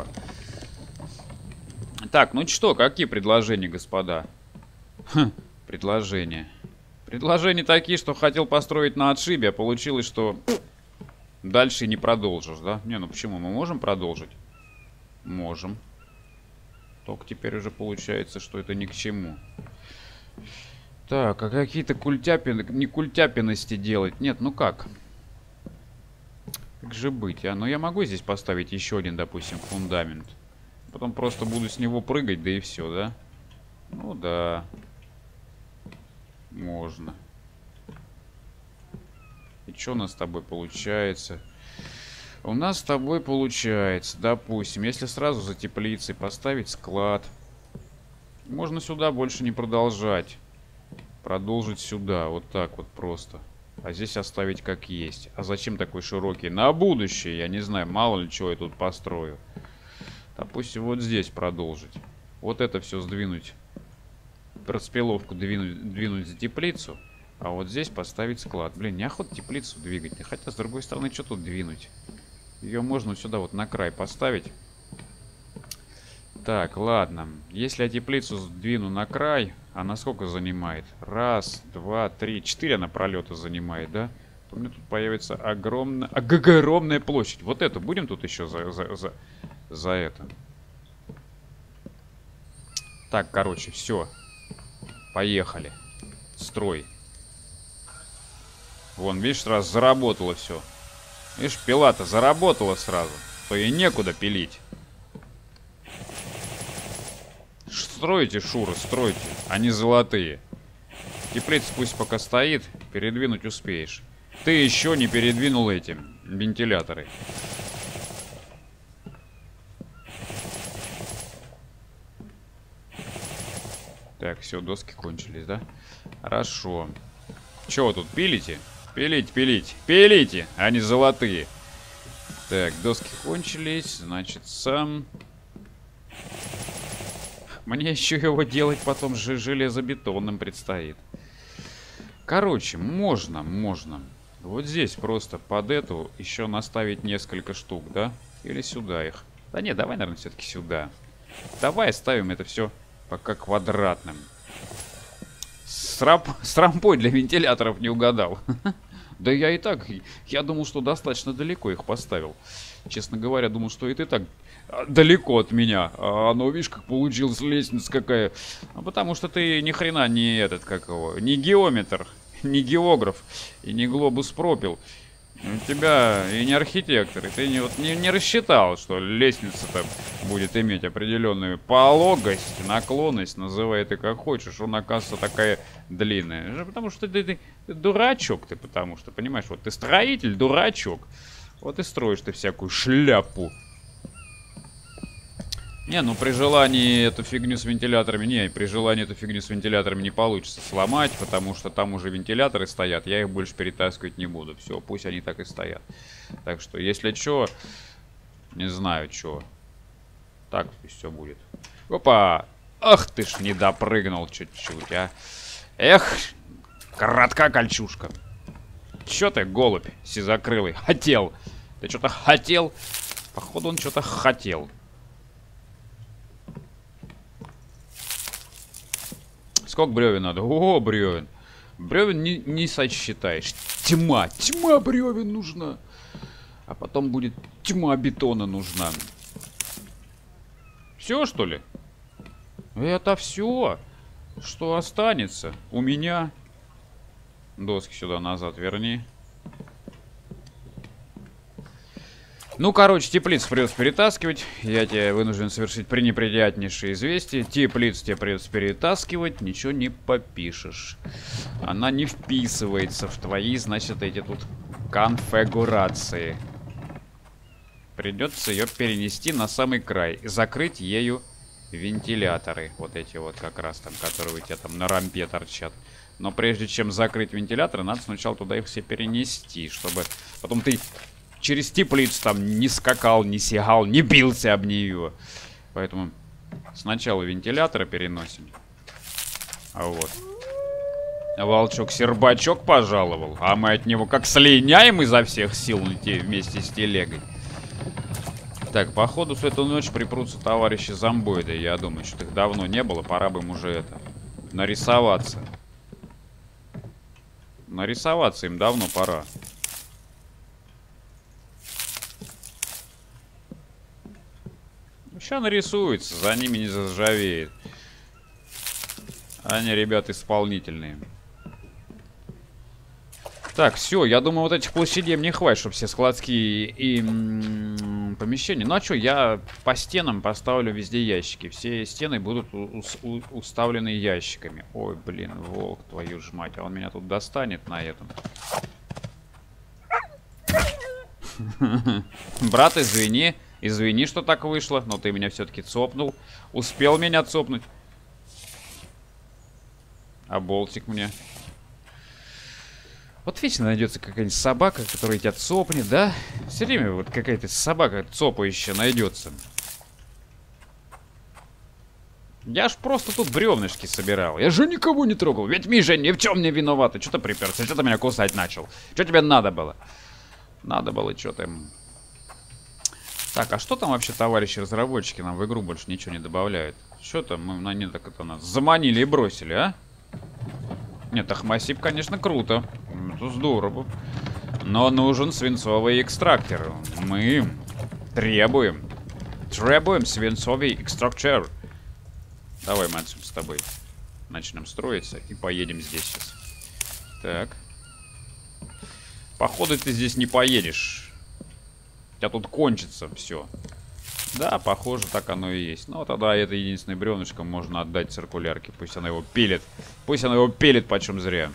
Так, ну что, какие предложения, господа? Предложения. Предложения такие, что хотел построить на отшибе, а получилось, что дальше не продолжишь, да? Не, ну почему? Мы можем продолжить? Можем. Только теперь уже получается, что это ни к чему. Так, а какие-то не культяпиности делать? Нет, ну как? Как же быть, а? Ну я могу здесь поставить еще один, допустим, фундамент. Потом просто буду с него прыгать, да и все, да? Ну да. Можно. И что у нас с тобой получается? У нас с тобой получается, допустим, если сразу за теплицей поставить склад. Можно сюда больше не продолжать. Продолжить сюда, вот так вот просто. А здесь оставить как есть. А зачем такой широкий? На будущее, я не знаю, мало ли чего я тут построю. Допустим, вот здесь продолжить. Вот это все сдвинуть. Распиловку двинуть за теплицу. А вот здесь поставить склад. Блин, неохота теплицу двигать. Хотя, с другой стороны, что тут двинуть? Ее можно сюда вот на край поставить. Так, ладно. Если я теплицу сдвину на край, она сколько занимает? Раз, два, три, 4 она пролета занимает, да? То у меня тут появится огромная площадь. Вот эту будем тут еще за это. Так, короче, все. Поехали. Строй. Вон, видишь, сразу заработало все. Видишь, пила-то заработала сразу. То и некуда пилить. Стройте, Шура, стройте. Они золотые. Теплица пусть пока стоит. Передвинуть успеешь. Ты еще не передвинул эти вентиляторы. Так, все, доски кончились, да? Хорошо. Чего вы тут пилите? Пилите! Они золотые. Так, доски кончились. Значит, сам... Мне еще его делать потом железобетонным предстоит. Короче, можно. Вот здесь просто под эту еще наставить несколько штук, да? Или сюда их. Да нет, давай, наверное, все-таки сюда. Давай ставим это все пока квадратным. С рампой для вентиляторов не угадал. Да я и так, я думал, что достаточно далеко их поставил. Честно говоря, думал, что это и так далеко от меня. А оно, видишь, как получилась лестница какая. Потому что ты ни хрена не этот, как его, не геометр, не географ и не глобус пропил. У тебя и не архитектор, и ты не рассчитал, что лестница-то будет иметь определенную пологость, наклонность, называй это как хочешь. Он, оказывается, такая длинная. Потому что ты дурачок, потому что, понимаешь, вот ты строитель, дурачок. Вот и строишь ты всякую шляпу. Не, ну при желании эту фигню с вентиляторами... Не, при желании эту фигню с вентиляторами не получится сломать, потому что там уже вентиляторы стоят. Я их больше перетаскивать не буду. Все, пусть они так и стоят. Так что, если что... Не знаю, что. Так все будет. Опа! Ах ты ж не допрыгнул чуть-чуть, а. Эх, коротка кольчушка. Че ты, голубь сизокрылый? Хотел. Ты что-то хотел? Походу, он что-то хотел. Сколько бревен надо? О, бревен. Бревен не сосчитаешь. Тьма. Тьма бревен нужна. А потом будет тьма бетона нужна. Все, что ли? Это все, что останется у меня. Доски сюда назад верни. Ну, короче, теплицу придется перетаскивать. Я тебе вынужден совершить пренеприятнейшее известие. Теплицу тебе придется перетаскивать. Ничего не попишешь. Она не вписывается в твои, значит, эти тут конфигурации. Придется ее перенести на самый край. И закрыть ею вентиляторы. Вот эти вот как раз там, которые у тебя там на рампе торчат. Но прежде чем закрыть вентиляторы, надо сначала туда их все перенести. Чтобы потом ты... через теплицу там не скакал, не сигал, не бился об нее. Поэтому сначала вентиляторы переносим. А вот. Волчок-сербачок пожаловал. А мы от него как слиняем изо всех сил вместе с телегой. Так, походу с эту ночь припрутся товарищи зомбоиды. Я думаю, что их давно не было. Пора бы им уже это... нарисоваться. Нарисоваться им давно пора. Сейчас нарисуется, за ними не заржавеет. Они, ребята, исполнительные. Так, все, я думаю, вот этих площадей мне хватит, чтобы все складские и помещения. Ну а что, я по стенам поставлю везде ящики. Все стены будут уставлены ящиками. Ой, блин, волк, твою ж мать, а он меня тут достанет на этом. Брат, извини. Извини, что так вышло, но ты меня все-таки цопнул. Успел меня цопнуть. А болтик мне. Вот вечно найдется какая-нибудь собака, которая тебя цопнет, да? Все время вот какая-то собака цопающая найдется. Я ж просто тут бревнышки собирал. Я же никого не трогал. Ведь Миша ни в чем не виновата. Что ты приперся? Что ты меня кусать начал? Что тебе надо было? Надо было что-то им... Так, а что там вообще товарищи разработчики нам в игру больше ничего не добавляют? Что там мы на них так это нас заманили и бросили, а? Нет, Ахмасип, конечно, круто. Это здорово. Но нужен свинцовый экстрактор. Мы требуем свинцовый экстрактор. Давай мы отсюда с тобой начнем строиться и поедем здесь сейчас. Так. Походу ты здесь не поедешь. У тебя тут кончится все. Да, похоже, так оно и есть. Но тогда это единственное бревнышко можно отдать циркулярке. Пусть она его пилит. Пусть она его пилит почем зря.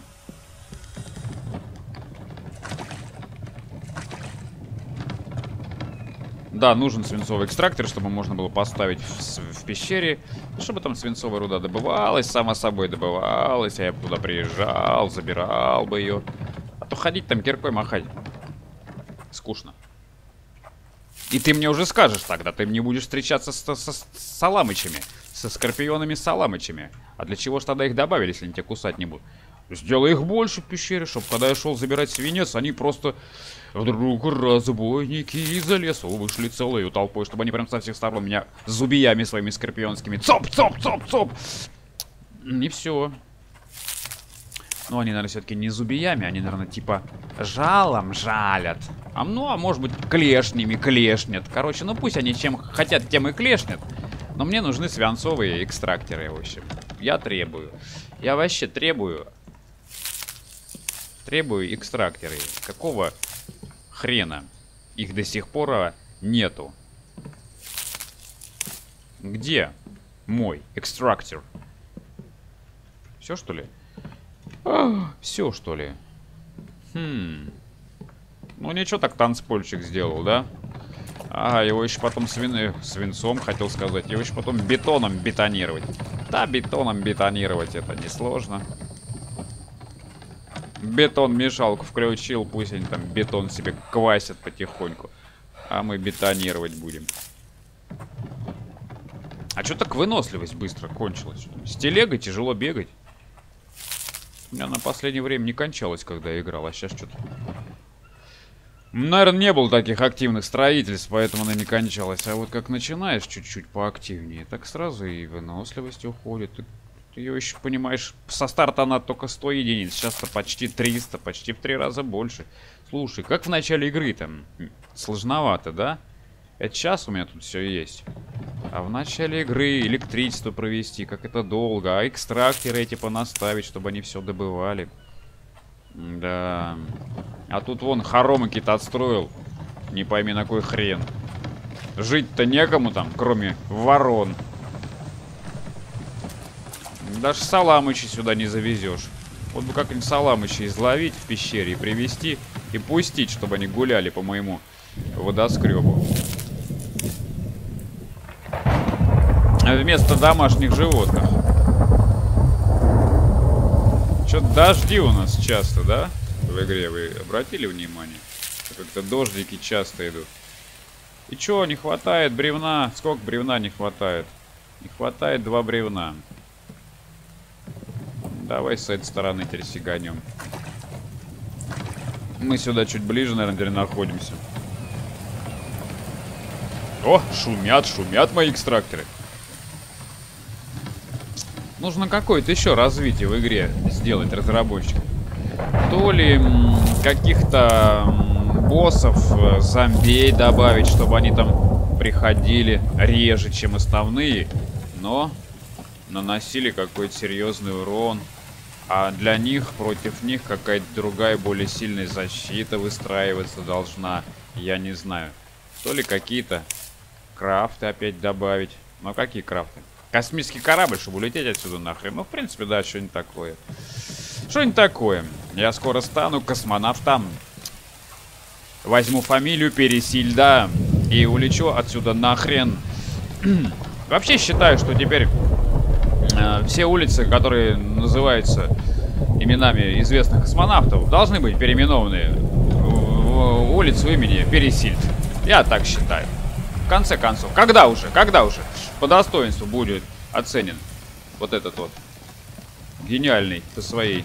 Да, нужен свинцовый экстрактор, чтобы можно было поставить в пещере. Чтобы там свинцовая руда добывалась, сама собой добывалась. А я бы туда приезжал, забирал бы ее. А то ходить там киркой махать скучно. И ты мне уже скажешь тогда, ты мне будешь встречаться с Саламычами, со скорпионами-саламычами. А для чего ж тогда их добавили, если они тебя кусать не будут? Сделай их больше в пещере, чтобы когда я шел забирать свинец, они просто вдруг разбойники из-за леса вышли целой толпой, чтобы они прям со всех сторон меня зубиями своими скорпионскими цоп-цоп-цоп-цоп. И все. Ну, они, наверное, все-таки не зубиями, они, наверное, типа жалом жалят. А может быть, клешнями клешнят. Короче, ну пусть они чем хотят, тем и клешнят. Но мне нужны свинцовые экстракторы, в общем. Я требую. Я вообще требую экстракторы. Какого хрена? Их до сих пор нету. Где мой экстрактор? Все, что ли? Все, что ли? Ну, ничего так танцпольчик сделал, да? Ага, его еще потом свинцом, хотел сказать. Его еще потом бетоном бетонировать. Да, бетоном бетонировать это несложно. Бетон-мешалку включил, пусть они там бетон себе квасят потихоньку. А мы бетонировать будем. А что так выносливость быстро кончилась? С телегой тяжело бегать. У меня на последнее время не кончалось, когда я играл, а сейчас что-то... Наверное, не было таких активных строительств, поэтому она не кончалась. А вот как начинаешь чуть-чуть поактивнее, так сразу и выносливость уходит. Ты ее еще, понимаешь, со старта она только 100 единиц, сейчас-то почти 300, почти в 3 раза больше. Слушай, как в начале игры там? Сложновато, да? Это сейчас у меня тут все есть. А в начале игры электричество провести, как это долго. А экстракторы эти понаставить, чтобы они все добывали. Да. А тут вон хоромы какие-то отстроил. Не пойми на кой хрен. Жить-то некому там, кроме ворон. Даже Саламыча сюда не завезешь. Вот бы как-нибудь Саламыча изловить в пещере и привезти, и пустить, чтобы они гуляли по моему водоскребу. Вместо домашних животных. Что-то дожди у нас часто, да? В игре вы обратили внимание? Как-то дождики часто идут. И чё, не хватает бревна? Сколько бревна не хватает? Не хватает 2 бревна. Давай с этой стороны теперь сиганем. Мы сюда чуть ближе, наверное, теперь находимся. О, шумят, шумят мои экстракторы. Нужно какое-то еще развитие в игре сделать разработчикам. То ли каких-то боссов, зомбей добавить, чтобы они там приходили реже, чем основные, но наносили какой-то серьезный урон. А для них, против них, какая-то другая, более сильная защита выстраиваться должна. Я не знаю. То ли какие-то крафты опять добавить. Но какие крафты? Космический корабль, чтобы улететь отсюда нахрен. Ну, в принципе, да, что-нибудь такое. Что-нибудь такое. Я скоро стану космонавтом. Возьму фамилию Пересильда и улечу отсюда нахрен. Вообще считаю, что теперь все улицы, которые называются именами известных космонавтов, должны быть переименованы в улицу имени Пересильд. Я так считаю. В конце концов, когда уже по достоинству будет оценен вот этот вот гениальный по своей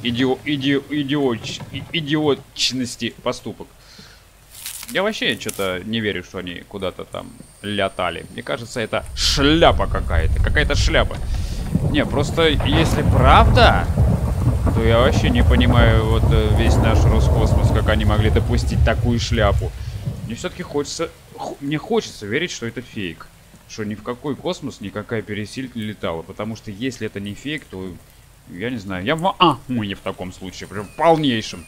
идиотичности поступок. Я вообще что-то не верю, что они куда-то там летали. Мне кажется, это шляпа какая-то. Какая-то шляпа. Не, просто если правда, то я вообще не понимаю вот весь наш Роскосмос, как они могли допустить такую шляпу. Мне все-таки хочется... Мне хочется верить, что это фейк. Что ни в какой космос никакая Пересильд не летала. Потому что если это не фейк, то... Я не знаю. Я не в таком случае. Прям в полнейшем.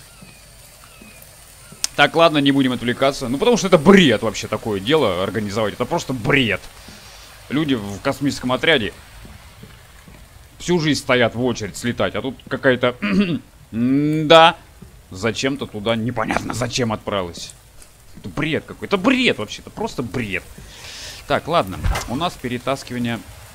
Так, ладно, не будем отвлекаться. Ну, потому что это бред вообще такое дело организовать. Это просто бред. Люди в космическом отряде всю жизнь стоят в очередь слетать. А тут какая-то... Да. Зачем-то туда непонятно зачем отправилась. Это бред какой-то. Бред вообще. Это просто бред. Так, ладно. У нас перетаскивание...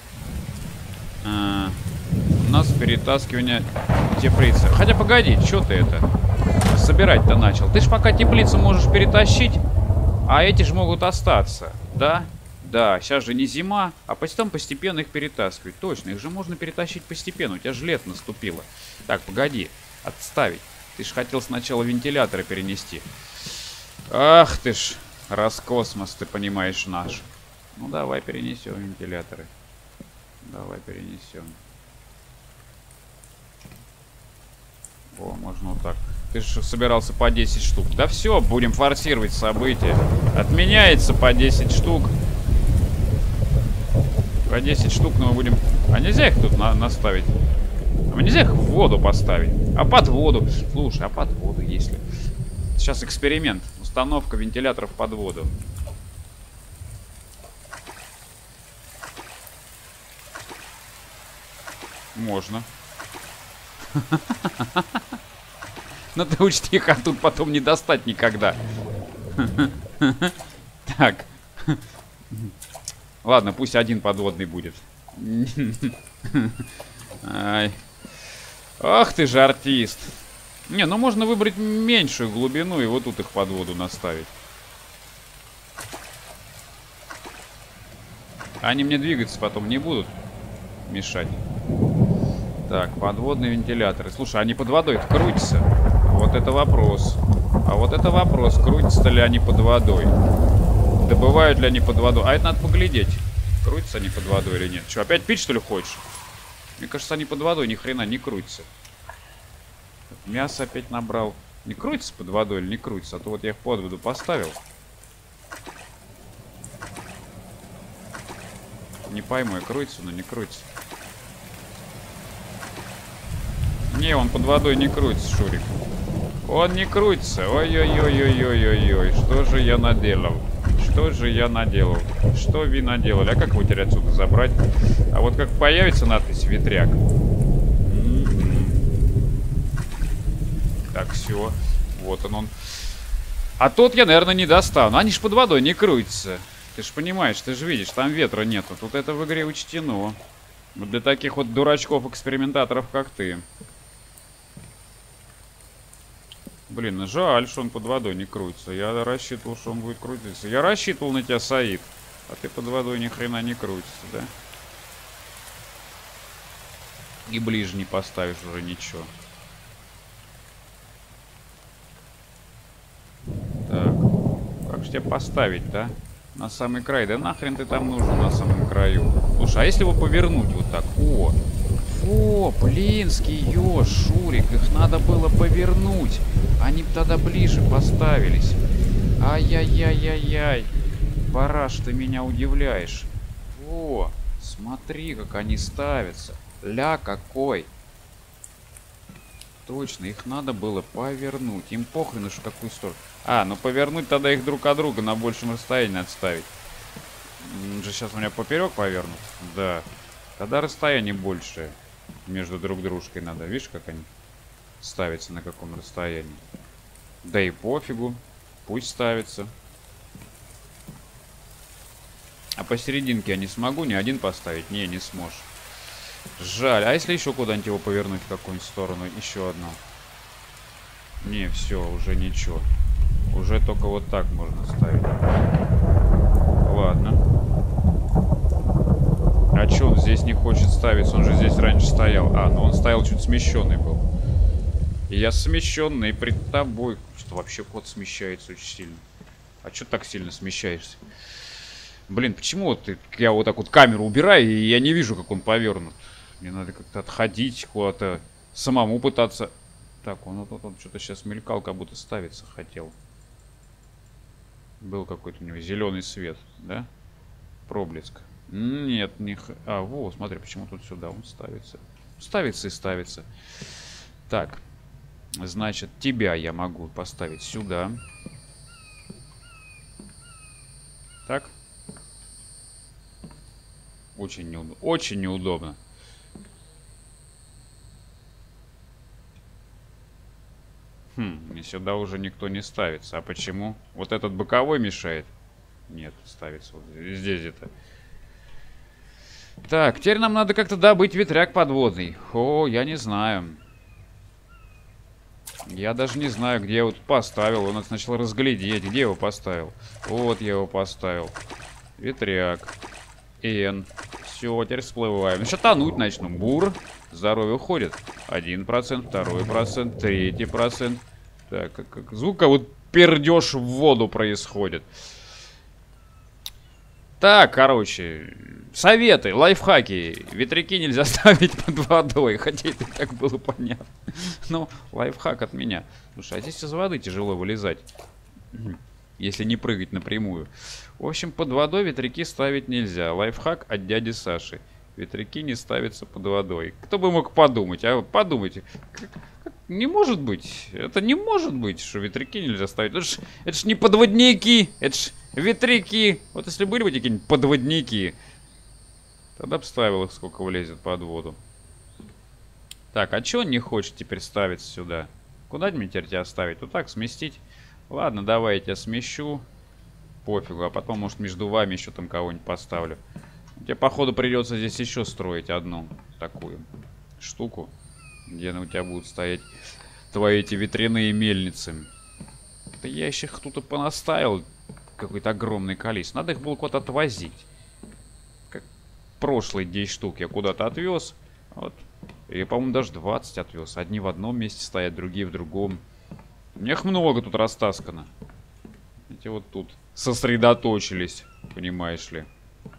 теплицы. Хотя, погоди, что ты это... собирать-то начал? Ты ж пока теплицу можешь перетащить, а эти же могут остаться. Да? Да, сейчас же не зима, а потом постепенно их перетаскивать. Точно, их же можно перетащить постепенно. У тебя же лето наступило. Так, погоди. Отставить. Ты ж хотел сначала вентиляторы перенести. Ах ты ж, Роскосмос, ты понимаешь, наш. Ну, давай перенесем вентиляторы. Давай перенесем. О, можно вот так. Ты же собирался по 10 штук. Да все, будем форсировать события. Отменяется по 10 штук. По 10 штук, но мы будем... А нельзя их тут наставить? А нельзя их в воду поставить? А под воду? Слушай, а под воду если... Сейчас эксперимент. Установка вентиляторов под воду. Можно. Но ты учти, их тут потом не достать никогда. Так. Ладно, пусть один подводный будет. Ай. Ах ты же артист. Не, ну можно выбрать меньшую глубину и вот тут их под воду наставить. Они мне двигаться потом не будут мешать. Так, подводные вентиляторы. Слушай, они под водой крутятся? Вот это вопрос. А вот это вопрос, крутятся ли они под водой. Добывают ли они под водой. А это надо поглядеть, крутятся они под водой или нет. Что, опять пить, что ли, хочешь? Мне кажется, они под водой ни хрена не крутятся. Мясо опять набрал. Не крутится под водой или не крутится? А то вот я их под воду поставил. Не пойму, крутится, но не крутится. Не, он под водой не крутится, Шурик. Он не крутится. Ой-ой-ой-ой-ой-ой-ой. Что же я наделал? Что же я наделал? Что вы наделали? А как его теперь отсюда забрать? А вот как появится надпись «Ветряк». Так, все. Вот он. А тот я, наверное, не достану. Они ж под водой не крутятся. Ты ж понимаешь, ты же видишь, там ветра нету. Тут это в игре учтено. Вот для таких вот дурачков-экспериментаторов, как ты. Блин, жаль, что он под водой не крутится. Я рассчитывал, что он будет крутиться. Я рассчитывал на тебя, Саид. А ты под водой ни хрена не крутится, да? И ближе не поставишь уже ничего. Так. Как же тебя поставить, да? На самый край. Да нахрен ты там нужен на самом краю? Слушай, а если его повернуть вот так? О! О, блинский ёж, Шурик, их надо было повернуть. Они бы тогда ближе поставились. Ай-яй-яй-яй-яй. Бараш, ты меня удивляешь. О, смотри, как они ставятся. Ля какой. Точно, их надо было повернуть. Им похрен уж в какую сторону. А, ну повернуть тогда их друг от друга на большем расстоянии отставить. Он же сейчас у меня поперек повернут. Да. Тогда расстояние большее. Между друг дружкой надо. Видишь, как они ставятся, на каком расстоянии. Да и пофигу. Пусть ставится. А посерединке я не смогу ни один поставить? Не, не сможешь. Жаль. А если еще куда-нибудь его повернуть в какую-нибудь сторону? Еще одну. Не, все, уже ничего. Уже только вот так можно ставить. Ладно. А че он здесь не хочет ставиться? Он же здесь раньше стоял. А, ну он стоял чуть смещенный был. И я смещенный пред тобой. Что вообще кот смещается очень сильно. А че так сильно смещаешься? Блин, почему вот я вот так вот камеру убираю, и я не вижу, как он повернут? Мне надо как-то отходить куда-то, самому пытаться. Так, он вот что-то сейчас мелькал, как будто ставиться хотел. Был какой-то у него зеленый свет, да? Проблеск. Нет, не... А, во, смотри, почему тут сюда он ставится. Ставится и ставится. Так. Значит, тебя я могу поставить сюда. Так. Очень неудобно. Очень неудобно. И сюда уже никто не ставится. А почему? Вот этот боковой мешает? Нет, ставится вот здесь это. Так, теперь нам надо как-то добыть ветряк подводный. О, я не знаю. Я даже не знаю, где я его поставил. Он начал разглядеть. Где я его поставил? Вот я его поставил. Ветряк. Н. Все, теперь всплываем. Сейчас тонуть начну. Бур. Здоровье уходит. 1%, 2%, 3%. Так, как звук, как вот пердеж в воду происходит. Так, короче, советы, лайфхаки. Ветряки нельзя ставить под водой, хотя это так было понятно. Но лайфхак от меня. Слушай, а здесь из воды тяжело вылезать, если не прыгать напрямую. В общем, под водой ветряки ставить нельзя. Лайфхак от дяди Саши. Ветряки не ставятся под водой. Кто бы мог подумать, а вот подумайте. не может быть. Это не может быть, что ветряки нельзя ставить. Это ж не подводники, это ж ветряки. Вот если были бы какие-нибудь подводники, тогда бы ставил их, сколько влезет под воду. Так, а чё он не хочет теперь ставить сюда? Куда мне теперь тебя ставить? Вот так сместить? Ладно, давай я тебя смещу. Пофигу, а потом, может, между вами еще там кого-нибудь поставлю. Тебе, походу, придется здесь еще строить одну такую штуку, где у тебя будут стоять твои эти ветряные мельницы. Да я еще их тут и понаставил. Какое-то огромное количество. Надо их было куда-то отвозить. Как прошлые 10 штук я куда-то отвез. Вот. И, по-моему, даже 20 отвез. Одни в одном месте стоят, другие в другом. У меня их много тут растаскано. Эти вот тут сосредоточились, понимаешь ли.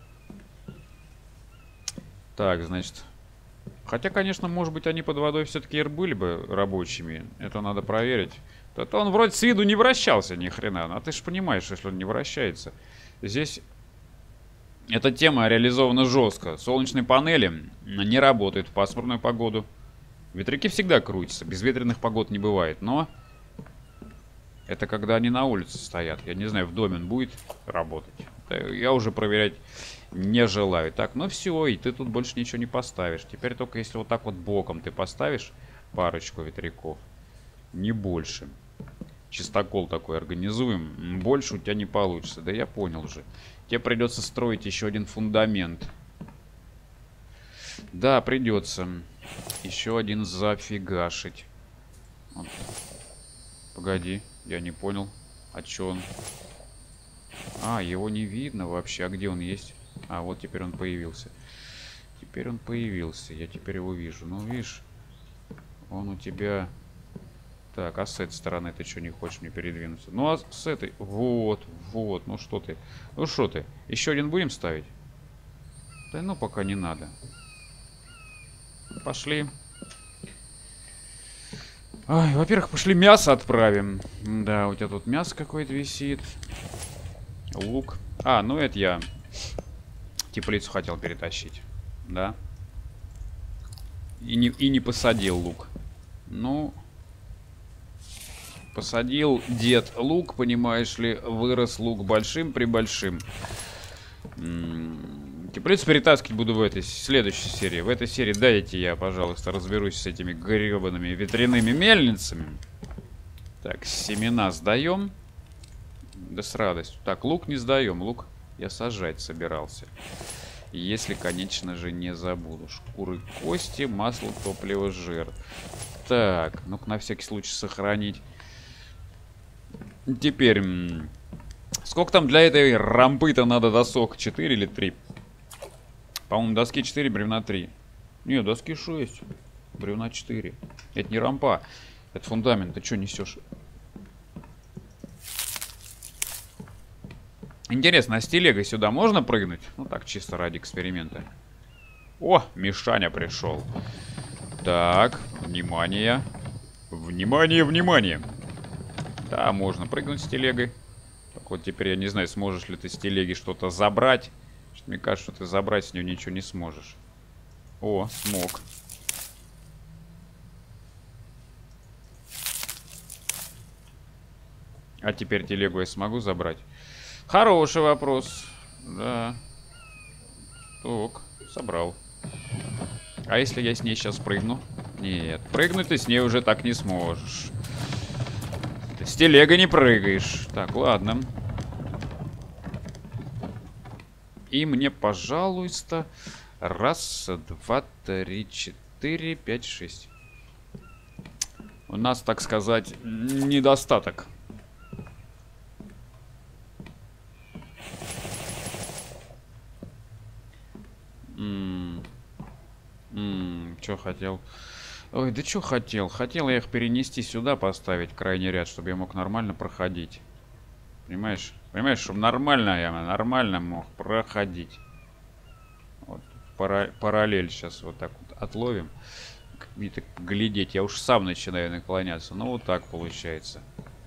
Так, значит... Хотя, конечно, может быть, они под водой все-таки были бы рабочими. Это надо проверить. Это он вроде с виду не вращался ни хрена. А ты же понимаешь, если он не вращается. Здесь эта тема реализована жестко. Солнечные панели не работают в пасмурную погоду. Ветряки всегда крутятся. Безветренных погод не бывает. Но это когда они на улице стоят. Я не знаю, в доме он будет работать. Я уже проверять не желаю. Так, ну все, и ты тут больше ничего не поставишь. Теперь только если вот так вот боком ты поставишь парочку ветряков. Не больше. Чистокол такой организуем. Больше у тебя не получится. Да я понял уже. Тебе придется строить еще один фундамент. Да, придется. Еще один зафигашить. Вот. Погоди, я не понял. А че он? А, его не видно вообще. А где он есть? А, вот теперь он появился. Теперь он появился. Я теперь его вижу. Ну, видишь, он у тебя... Так, а с этой стороны ты что, не хочешь мне передвинуться? Ну, а с этой... Вот, вот. Ну, что ты? Ну, что ты? Еще один будем ставить? Да ну, пока не надо. Пошли. Ай, во-первых, пошли мясо отправим. Да, у тебя тут мясо какое-то висит. Лук. А, ну это я теплицу хотел перетащить. Да. И не посадил лук. Ну... Посадил дед лук, понимаешь ли, вырос лук большим-пребольшим. Теплицу перетаскивать буду в этой следующей серии. В этой серии дайте я, пожалуйста, разберусь с этими гребаными ветряными мельницами. Так, семена сдаем. Да с радостью. Так, лук не сдаем. Лук я сажать собирался. Если, конечно же, не забуду. Шкуры, кости, масло, топливо, жир. Так, ну-ка на всякий случай сохранить. Теперь, сколько там для этой рампы-то надо досок? 4 или 3? По-моему, доски 4, бревна 3. Не, доски 6, бревна 4. Это не рампа, это фундамент. Ты что несешь? Интересно, а с телегой сюда можно прыгнуть? Ну так, чисто ради эксперимента. О, Мишаня пришел. Так, внимание. Внимание, внимание. Да, можно прыгнуть с телегой. Так вот теперь я не знаю, сможешь ли ты с телеги что-то забрать. Мне кажется, что ты забрать с нее ничего не сможешь. О, смог. А теперь телегу я смогу забрать? Хороший вопрос. Да. Так, собрал. А если я с ней сейчас прыгну? Нет, прыгнуть ты с ней уже так не сможешь. Ты с телегой не прыгаешь. Так, ладно. И мне, пожалуйста, раз, два, три, четыре, пять, шесть. У нас, так сказать, недостаток. Что хотел? Ой, да что хотел? Хотел я их перенести сюда, поставить крайний ряд, чтобы я мог нормально проходить. Понимаешь? Понимаешь, чтобы нормально мог проходить. Вот, параллель сейчас вот так вот отловим. Как-то глядеть, я уж сам начинаю наклоняться. Ну, вот так получается.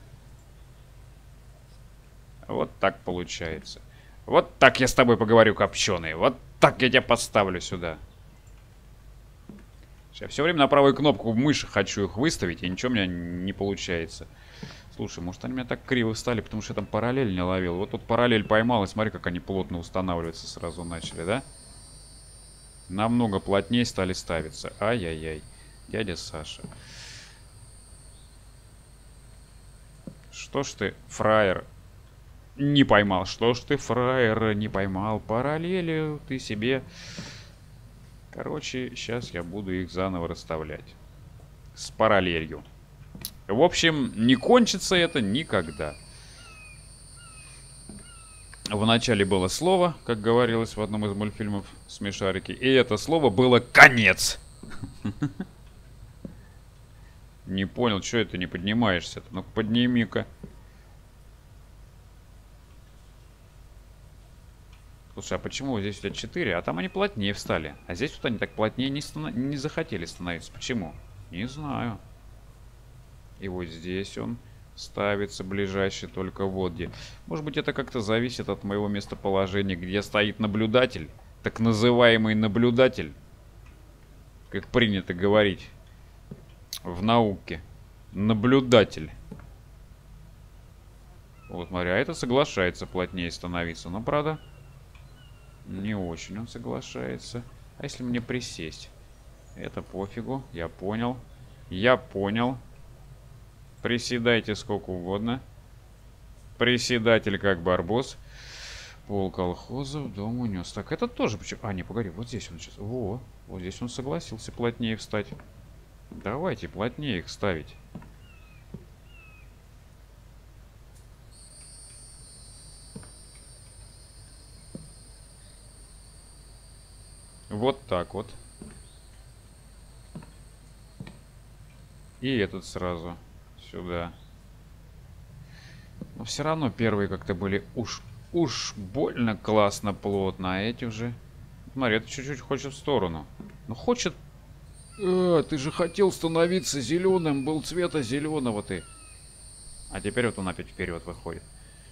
Вот так получается. Вот так я с тобой поговорю, копченый. Вот так я тебя поставлю сюда. Я все время на правую кнопку мыши хочу их выставить, и ничего у меня не получается. Слушай, может они меня так криво встали, потому что я там параллель не ловил. Вот тут параллель поймал, и смотри, как они плотно устанавливаться сразу начали, да? Намного плотнее стали ставиться. Ай-яй-яй. Дядя Саша. Что ж ты, фраер, не поймал? Что ж ты, фраер, не поймал? Параллели ты себе... Короче, сейчас я буду их заново расставлять. С параллелью. В общем, не кончится это никогда. В начале было слово, как говорилось в одном из мультфильмов «Смешарики». И это слово было «конец». Не понял, что это не поднимаешься-то? Ну-ка, подними-ка. Слушай, а почему здесь у тебя 4? А там они плотнее встали. А здесь вот они так плотнее не захотели становиться. Почему? Не знаю. И вот здесь он ставится ближайший только вот где. Может быть, это как-то зависит от моего местоположения, где стоит наблюдатель. Так называемый наблюдатель. Как принято говорить в науке. Наблюдатель. Вот, смотри, а это соглашается плотнее становиться. Но, правда, не очень он соглашается. А если мне присесть? Это пофигу, я понял. Я понял. Приседайте сколько угодно. Приседатель как барбос. Пол колхозов, дом унес. Так, это тоже почему... А, не, погоди, вот здесь он сейчас... Во, вот здесь он согласился плотнее встать. Давайте плотнее их ставить. Вот так вот. И этот сразу сюда. Но все равно первые как-то были уж больно классно плотно, а эти уже... Смотри, это чуть-чуть хочет в сторону. Ну хочет... ты же хотел становиться зеленым, был цвета зеленого ты. А теперь вот он опять вперед выходит.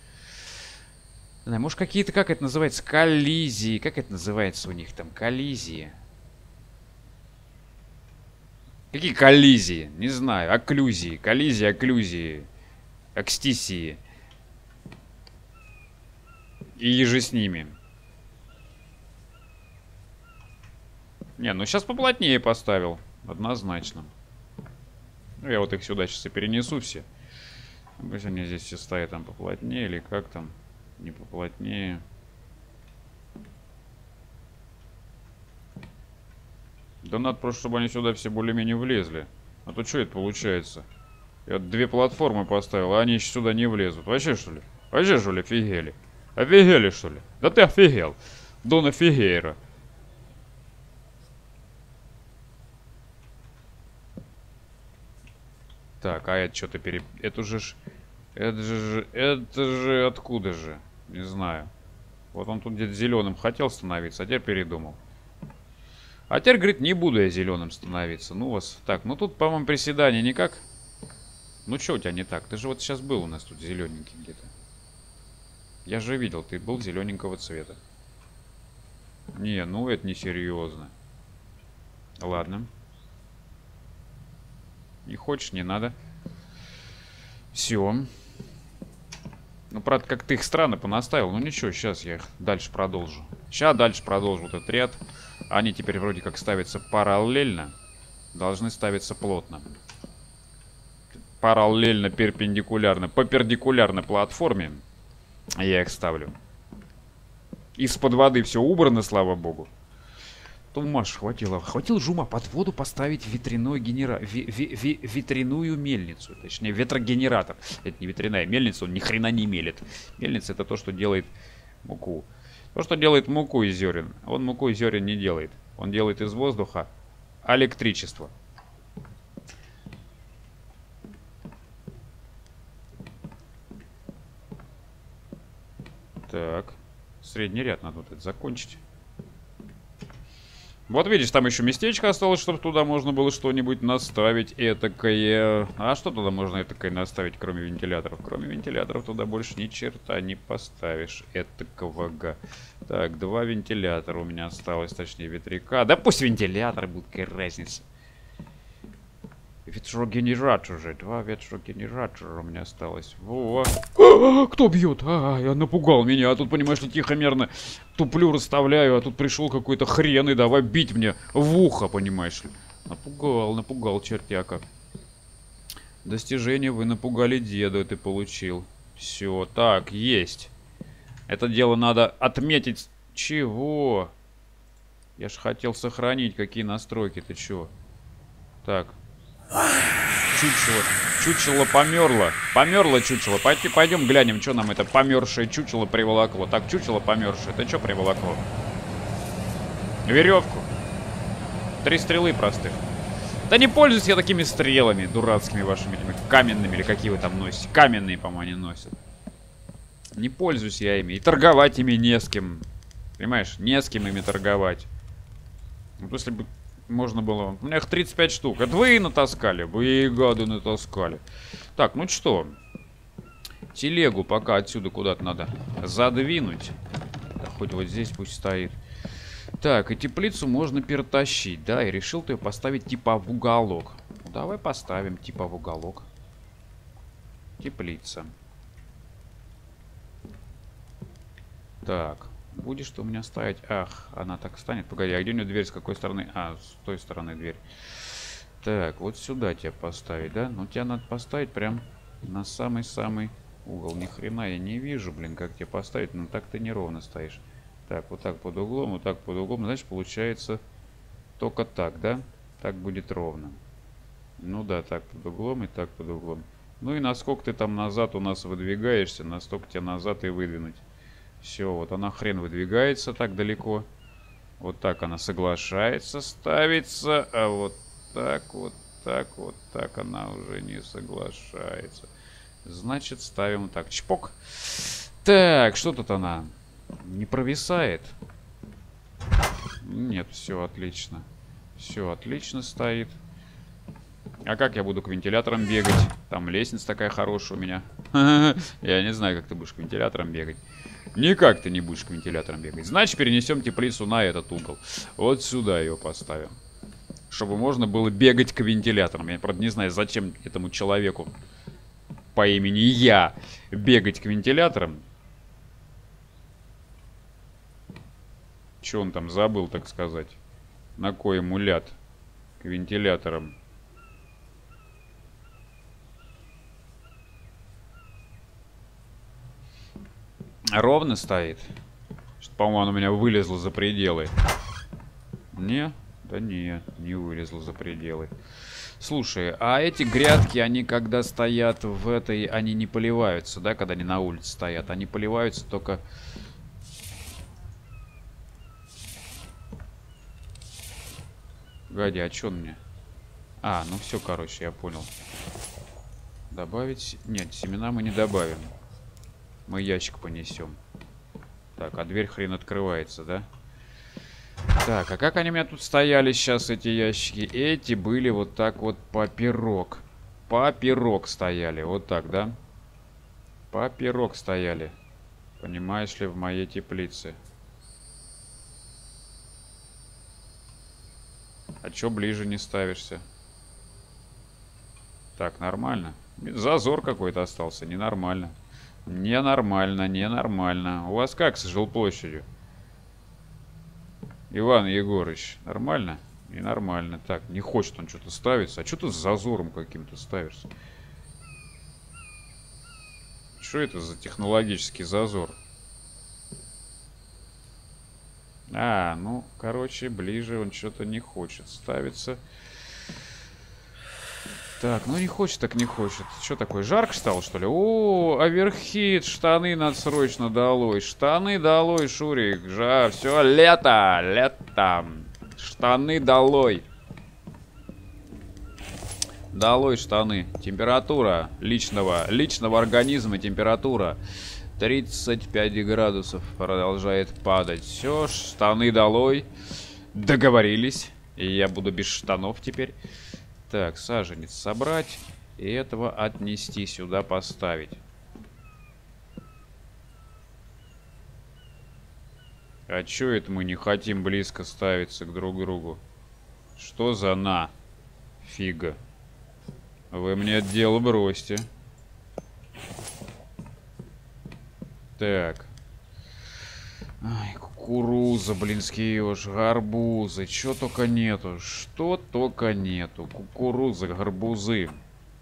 Не знаю, может какие-то, как это называется, коллизии. Как это называется у них там? Коллизии. Какие коллизии? Не знаю. Окклюзии. Коллизии, окклюзии. Экстисии. И еже с ними. Не, ну сейчас поплотнее поставил. Однозначно. Ну, я вот их сюда сейчас и перенесу все. Пусть они здесь все стоят там поплотнее или как там. Не поплотнее. Да надо просто, чтобы они сюда все более-менее влезли. А то что это получается? Я вот 2 платформы поставил, а они еще сюда не влезут. Вообще что ли? Вообще что ли офигели? Офигели что ли? Да ты офигел. Дона Фигейра. Так, а это что-то Это же... Это же откуда же? Не знаю. Вот он тут где-то зеленым хотел становиться, а теперь передумал. А теперь, говорит, не буду я зеленым становиться. Ну вас. Так, ну тут, по-моему, приседание никак. Ну что у тебя не так? Ты же вот сейчас был у нас тут зелененький где-то. Я же видел, ты был зелененького цвета. Не, ну это не серьезно. Ладно. Не хочешь, не надо. Все. Ну, правда, как ты их странно понаставил. Ну ничего, сейчас я их дальше продолжу. Сейчас дальше продолжу вот этот ряд. Они теперь вроде как ставятся параллельно. Должны ставиться плотно. Параллельно, перпендикулярно. По перпендикулярной платформе я их ставлю. Из-под воды все убрано, слава богу. То, Маш, хватило. Хватило же ума под воду поставить ветряной ветряную мельницу. Точнее, ветрогенератор. Это не ветряная мельница, он ни хрена не мелит. Мельница — это то, что делает муку. То, что делает муку из зерен. Он муку из зерен не делает. Он делает из воздуха электричество. Так. Средний ряд надо вот это закончить. Вот видишь, там еще местечко осталось, чтобы туда можно было что-нибудь наставить этакое. А что туда можно этакое наставить, кроме вентиляторов? Кроме вентиляторов туда больше ни черта не поставишь этакого. Так, 2 вентилятора у меня осталось, точнее ветряка. Да пусть вентиляторы будут, какая разница. Ветрогенератор же. 2 ветрогенератора у меня осталось. Во. Кто бьет? Я напугал меня. А тут, понимаешь, что тихо-мерно туплю, расставляю. А тут пришел какой-то хрен и давай бить мне в ухо, понимаешь ли. Напугал чертяка. Достижение вы напугали деда, ты получил. Все, так, есть. Это дело надо отметить. Чего? Я ж хотел сохранить. Какие настройки, ты чё? Так. Чучело померло. Померло чучело. Пойдем глянем, что нам это помершее чучело приволокло. Так, чучело помершее. Это что приволокло? Веревку. 3 стрелы простых. Да не пользуюсь я такими стрелами дурацкими вашими, этими каменными, или какие вы там носите. Каменные, по-моему, они носят. Не пользуюсь я ими. И торговать ими не с кем. Понимаешь? Не с кем ими торговать. Вот если бы можно было... У меня их 35 штук. Это вы натаскали. Вы, гады, натаскали. Так, ну что? Телегу пока отсюда куда-то надо задвинуть. Да, хоть вот здесь пусть стоит. Так, и теплицу можно перетащить. Да, и решил ты ее поставить типа в уголок. Ну, давай поставим типа в уголок. Теплица. Так, будешь ты у меня ставить... Ах, она так станет. Погоди, а где у нее дверь? С какой стороны? А, с той стороны дверь. Так, вот сюда тебя поставить, да? Ну, тебя надо поставить прям на самый-самый угол. Ни хрена я не вижу, блин, как тебя поставить. Ну, так ты неровно стоишь. Так, вот так под углом, вот так под углом. Значит, получается только так, да? Так будет ровно. Ну да, так под углом и так под углом. Ну и насколько ты там назад у нас выдвигаешься, настолько тебя назад и выдвинуть. Все, вот она хрен выдвигается так далеко. Вот так она соглашается ставиться. А вот так, вот так, вот так она уже не соглашается. Значит, ставим так. Чпок. Так, что тут она? Не провисает? Нет, все отлично. Все отлично стоит. А как я буду к вентиляторам бегать? Там лестница такая хорошая у меня. Я не знаю, как ты будешь к вентиляторам бегать. Никак ты не будешь к вентиляторам бегать. Значит, перенесем теплицу на этот угол. Вот сюда ее поставим. Чтобы можно было бегать к вентиляторам. Я, правда, не знаю, зачем этому человеку по имени Я бегать к вентиляторам. Че он там забыл, так сказать? На кой ему ляд к вентиляторам? Ровно стоит? По-моему, у меня вылезло за пределы. Не? Да не вылезло за пределы. Слушай, а эти грядки, они когда стоят в этой, они не поливаются, да, когда они на улице стоят? Они поливаются только... Погоди, а что он мне? А, ну все, короче, я понял. Добавить? Нет, семена мы не добавим. Мы ящик понесем. Так, а дверь хрен открывается, да? Так, а как они у меня тут стояли сейчас, эти ящики? Эти были вот так вот поперек. Поперек стояли, вот так, да? Поперек стояли. Понимаешь ли, в моей теплице. А чё ближе не ставишься? Так, нормально. Зазор какой-то остался, ненормально. Ненормально, ненормально. У вас как с жилплощадью? Иван Егорыч, нормально? Ненормально. Так, не хочет он что-то ставиться. А что ты с зазором каким-то ставишься? Что это за технологический зазор? А, ну, короче, ближе он что-то не хочет ставиться. Так, ну не хочет, так не хочет. Что такое, жарко стало, что ли? О, оверхит, штаны надо срочно долой. Штаны долой, Шурик. Все, лето, лето. Штаны долой. Долой штаны. Температура личного организма, температура 35 градусов продолжает падать. Все, штаны долой. Договорились. И я буду без штанов теперь. Так, саженец собрать. И этого отнести сюда, поставить. А чё это мы не хотим близко ставиться к друг другу? Что за фига? Вы мне это дело бросьте. Так. Ай, кукуруза, блинский еж, гарбузы. Чё только нету. Что только нету. Кукуруза, гарбузы.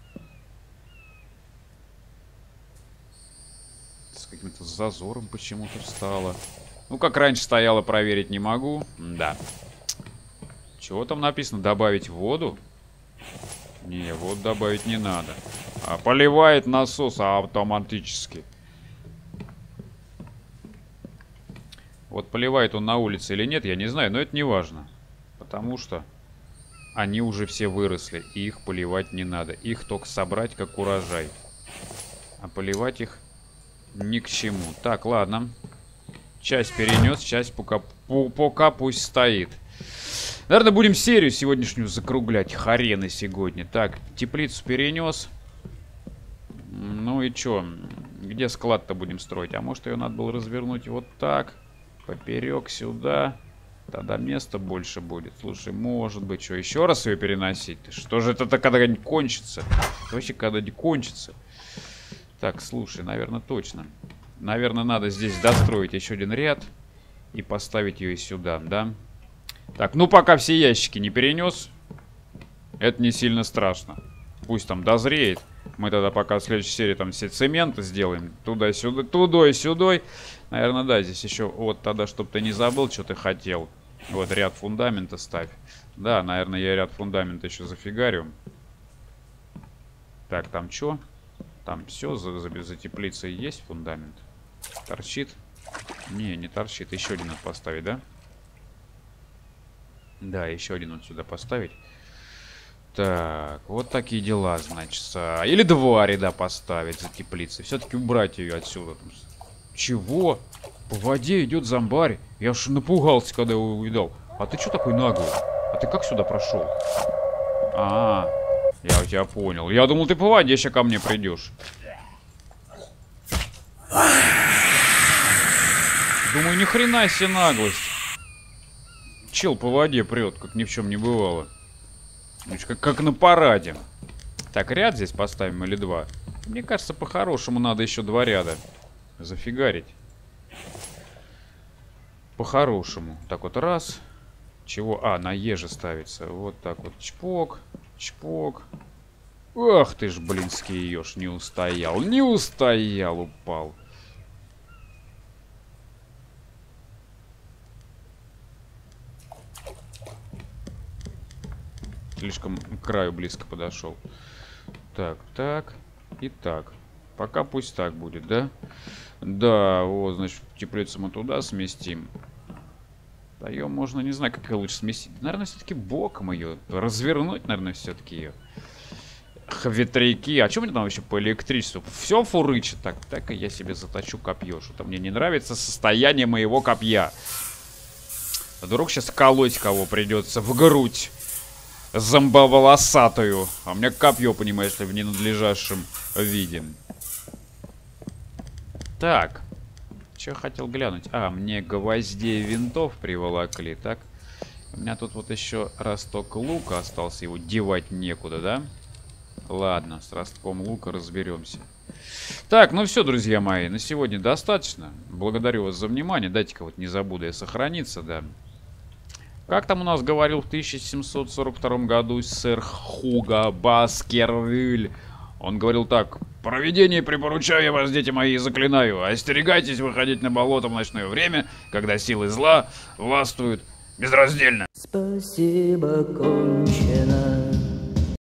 С каким-то зазором почему-то встала. Ну, как раньше стояла, проверить не могу. Да. Чего там написано? Добавить воду? Не, воду добавить не надо. А поливает насос автоматически. Вот поливает он на улице или нет, я не знаю, но это не важно. Потому что они уже все выросли, и их поливать не надо. Их только собрать как урожай. А поливать их ни к чему. Так, ладно. Часть перенес, часть пока пусть стоит. Наверное, будем серию сегодняшнюю закруглять. Харены сегодня. Так, теплицу перенес. Ну и чё? Где склад-то будем строить? А может, ее надо было развернуть вот так. Поперек сюда. Тогда места больше будет. Слушай, может быть, что, еще раз ее переносить? Что же это когда-нибудь кончится? Вообще, когда-нибудь кончится. Так, слушай, наверное, точно. Наверное, надо здесь достроить еще один ряд. И поставить ее сюда, да? Так, ну пока все ящики не перенес. Это не сильно страшно. Пусть там дозреет. Мы тогда пока в следующей серии там все цементы сделаем. Туда-сюда, туда и сюда. Наверное, да, здесь еще... Вот тогда, чтобы ты не забыл, что ты хотел. Вот ряд фундамента ставь. Да, наверное, я ряд фундамента еще зафигарю. Так, там что? Там все, за теплицей есть фундамент? Торчит? Не торчит. Еще один надо поставить, да? Да, еще один вот сюда поставить. Так, вот такие дела, значит. Или два ряда поставить за теплицей. Все-таки убрать ее отсюда. Чего? По воде идет зомбарь. Я аж напугался, когда его увидел. А ты что такой наглый? А ты как сюда прошел? А, я у тебя понял. Я думал, ты по воде еще ко мне придешь. Думаю, ни хрена себе наглость. Чел по воде прет, как ни в чем не бывало. Как на параде. Так, ряд здесь поставим или два? Мне кажется, по-хорошему надо еще два ряда зафигарить. По-хорошему. Так вот, раз. Чего? А, на еже ставится. Вот так вот. Чпок. Чпок. Ах ты ж, блинский еж. Не устоял. Не устоял. Упал. Слишком к краю близко подошел. Так, так и так. Пока пусть так будет, да? Да, вот, значит, теплицу мы туда сместим. Да ее можно, не знаю, как ее лучше сместить. Наверное, все-таки боком ее. Развернуть, наверное, все-таки ее. Ветряки. А что мне там вообще по электричеству? Все фурычит. Так и я себе заточу копье. Что-то мне не нравится состояние моего копья. Вдруг сейчас колоть кого придется в грудь. Зомбоволосатую. А у меня копье, понимаешь ли, в ненадлежащем виде. Так. Что я хотел глянуть? А, мне гвоздей винтов приволокли, так? У меня тут вот еще росток лука остался. Его девать некуда, да? Ладно, с ростком лука разберемся. Так, ну все, друзья мои. На сегодня достаточно. Благодарю вас за внимание. Дайте-ка вот не забуду я сохраниться, да. Как там у нас говорил в 1742 году сэр Хуга Баскервиль? Он говорил так: «Провидение припоручаю я вас, дети мои, и заклинаю. Остерегайтесь выходить на болото в ночное время, когда силы зла властвуют безраздельно». Спасибо, кончено.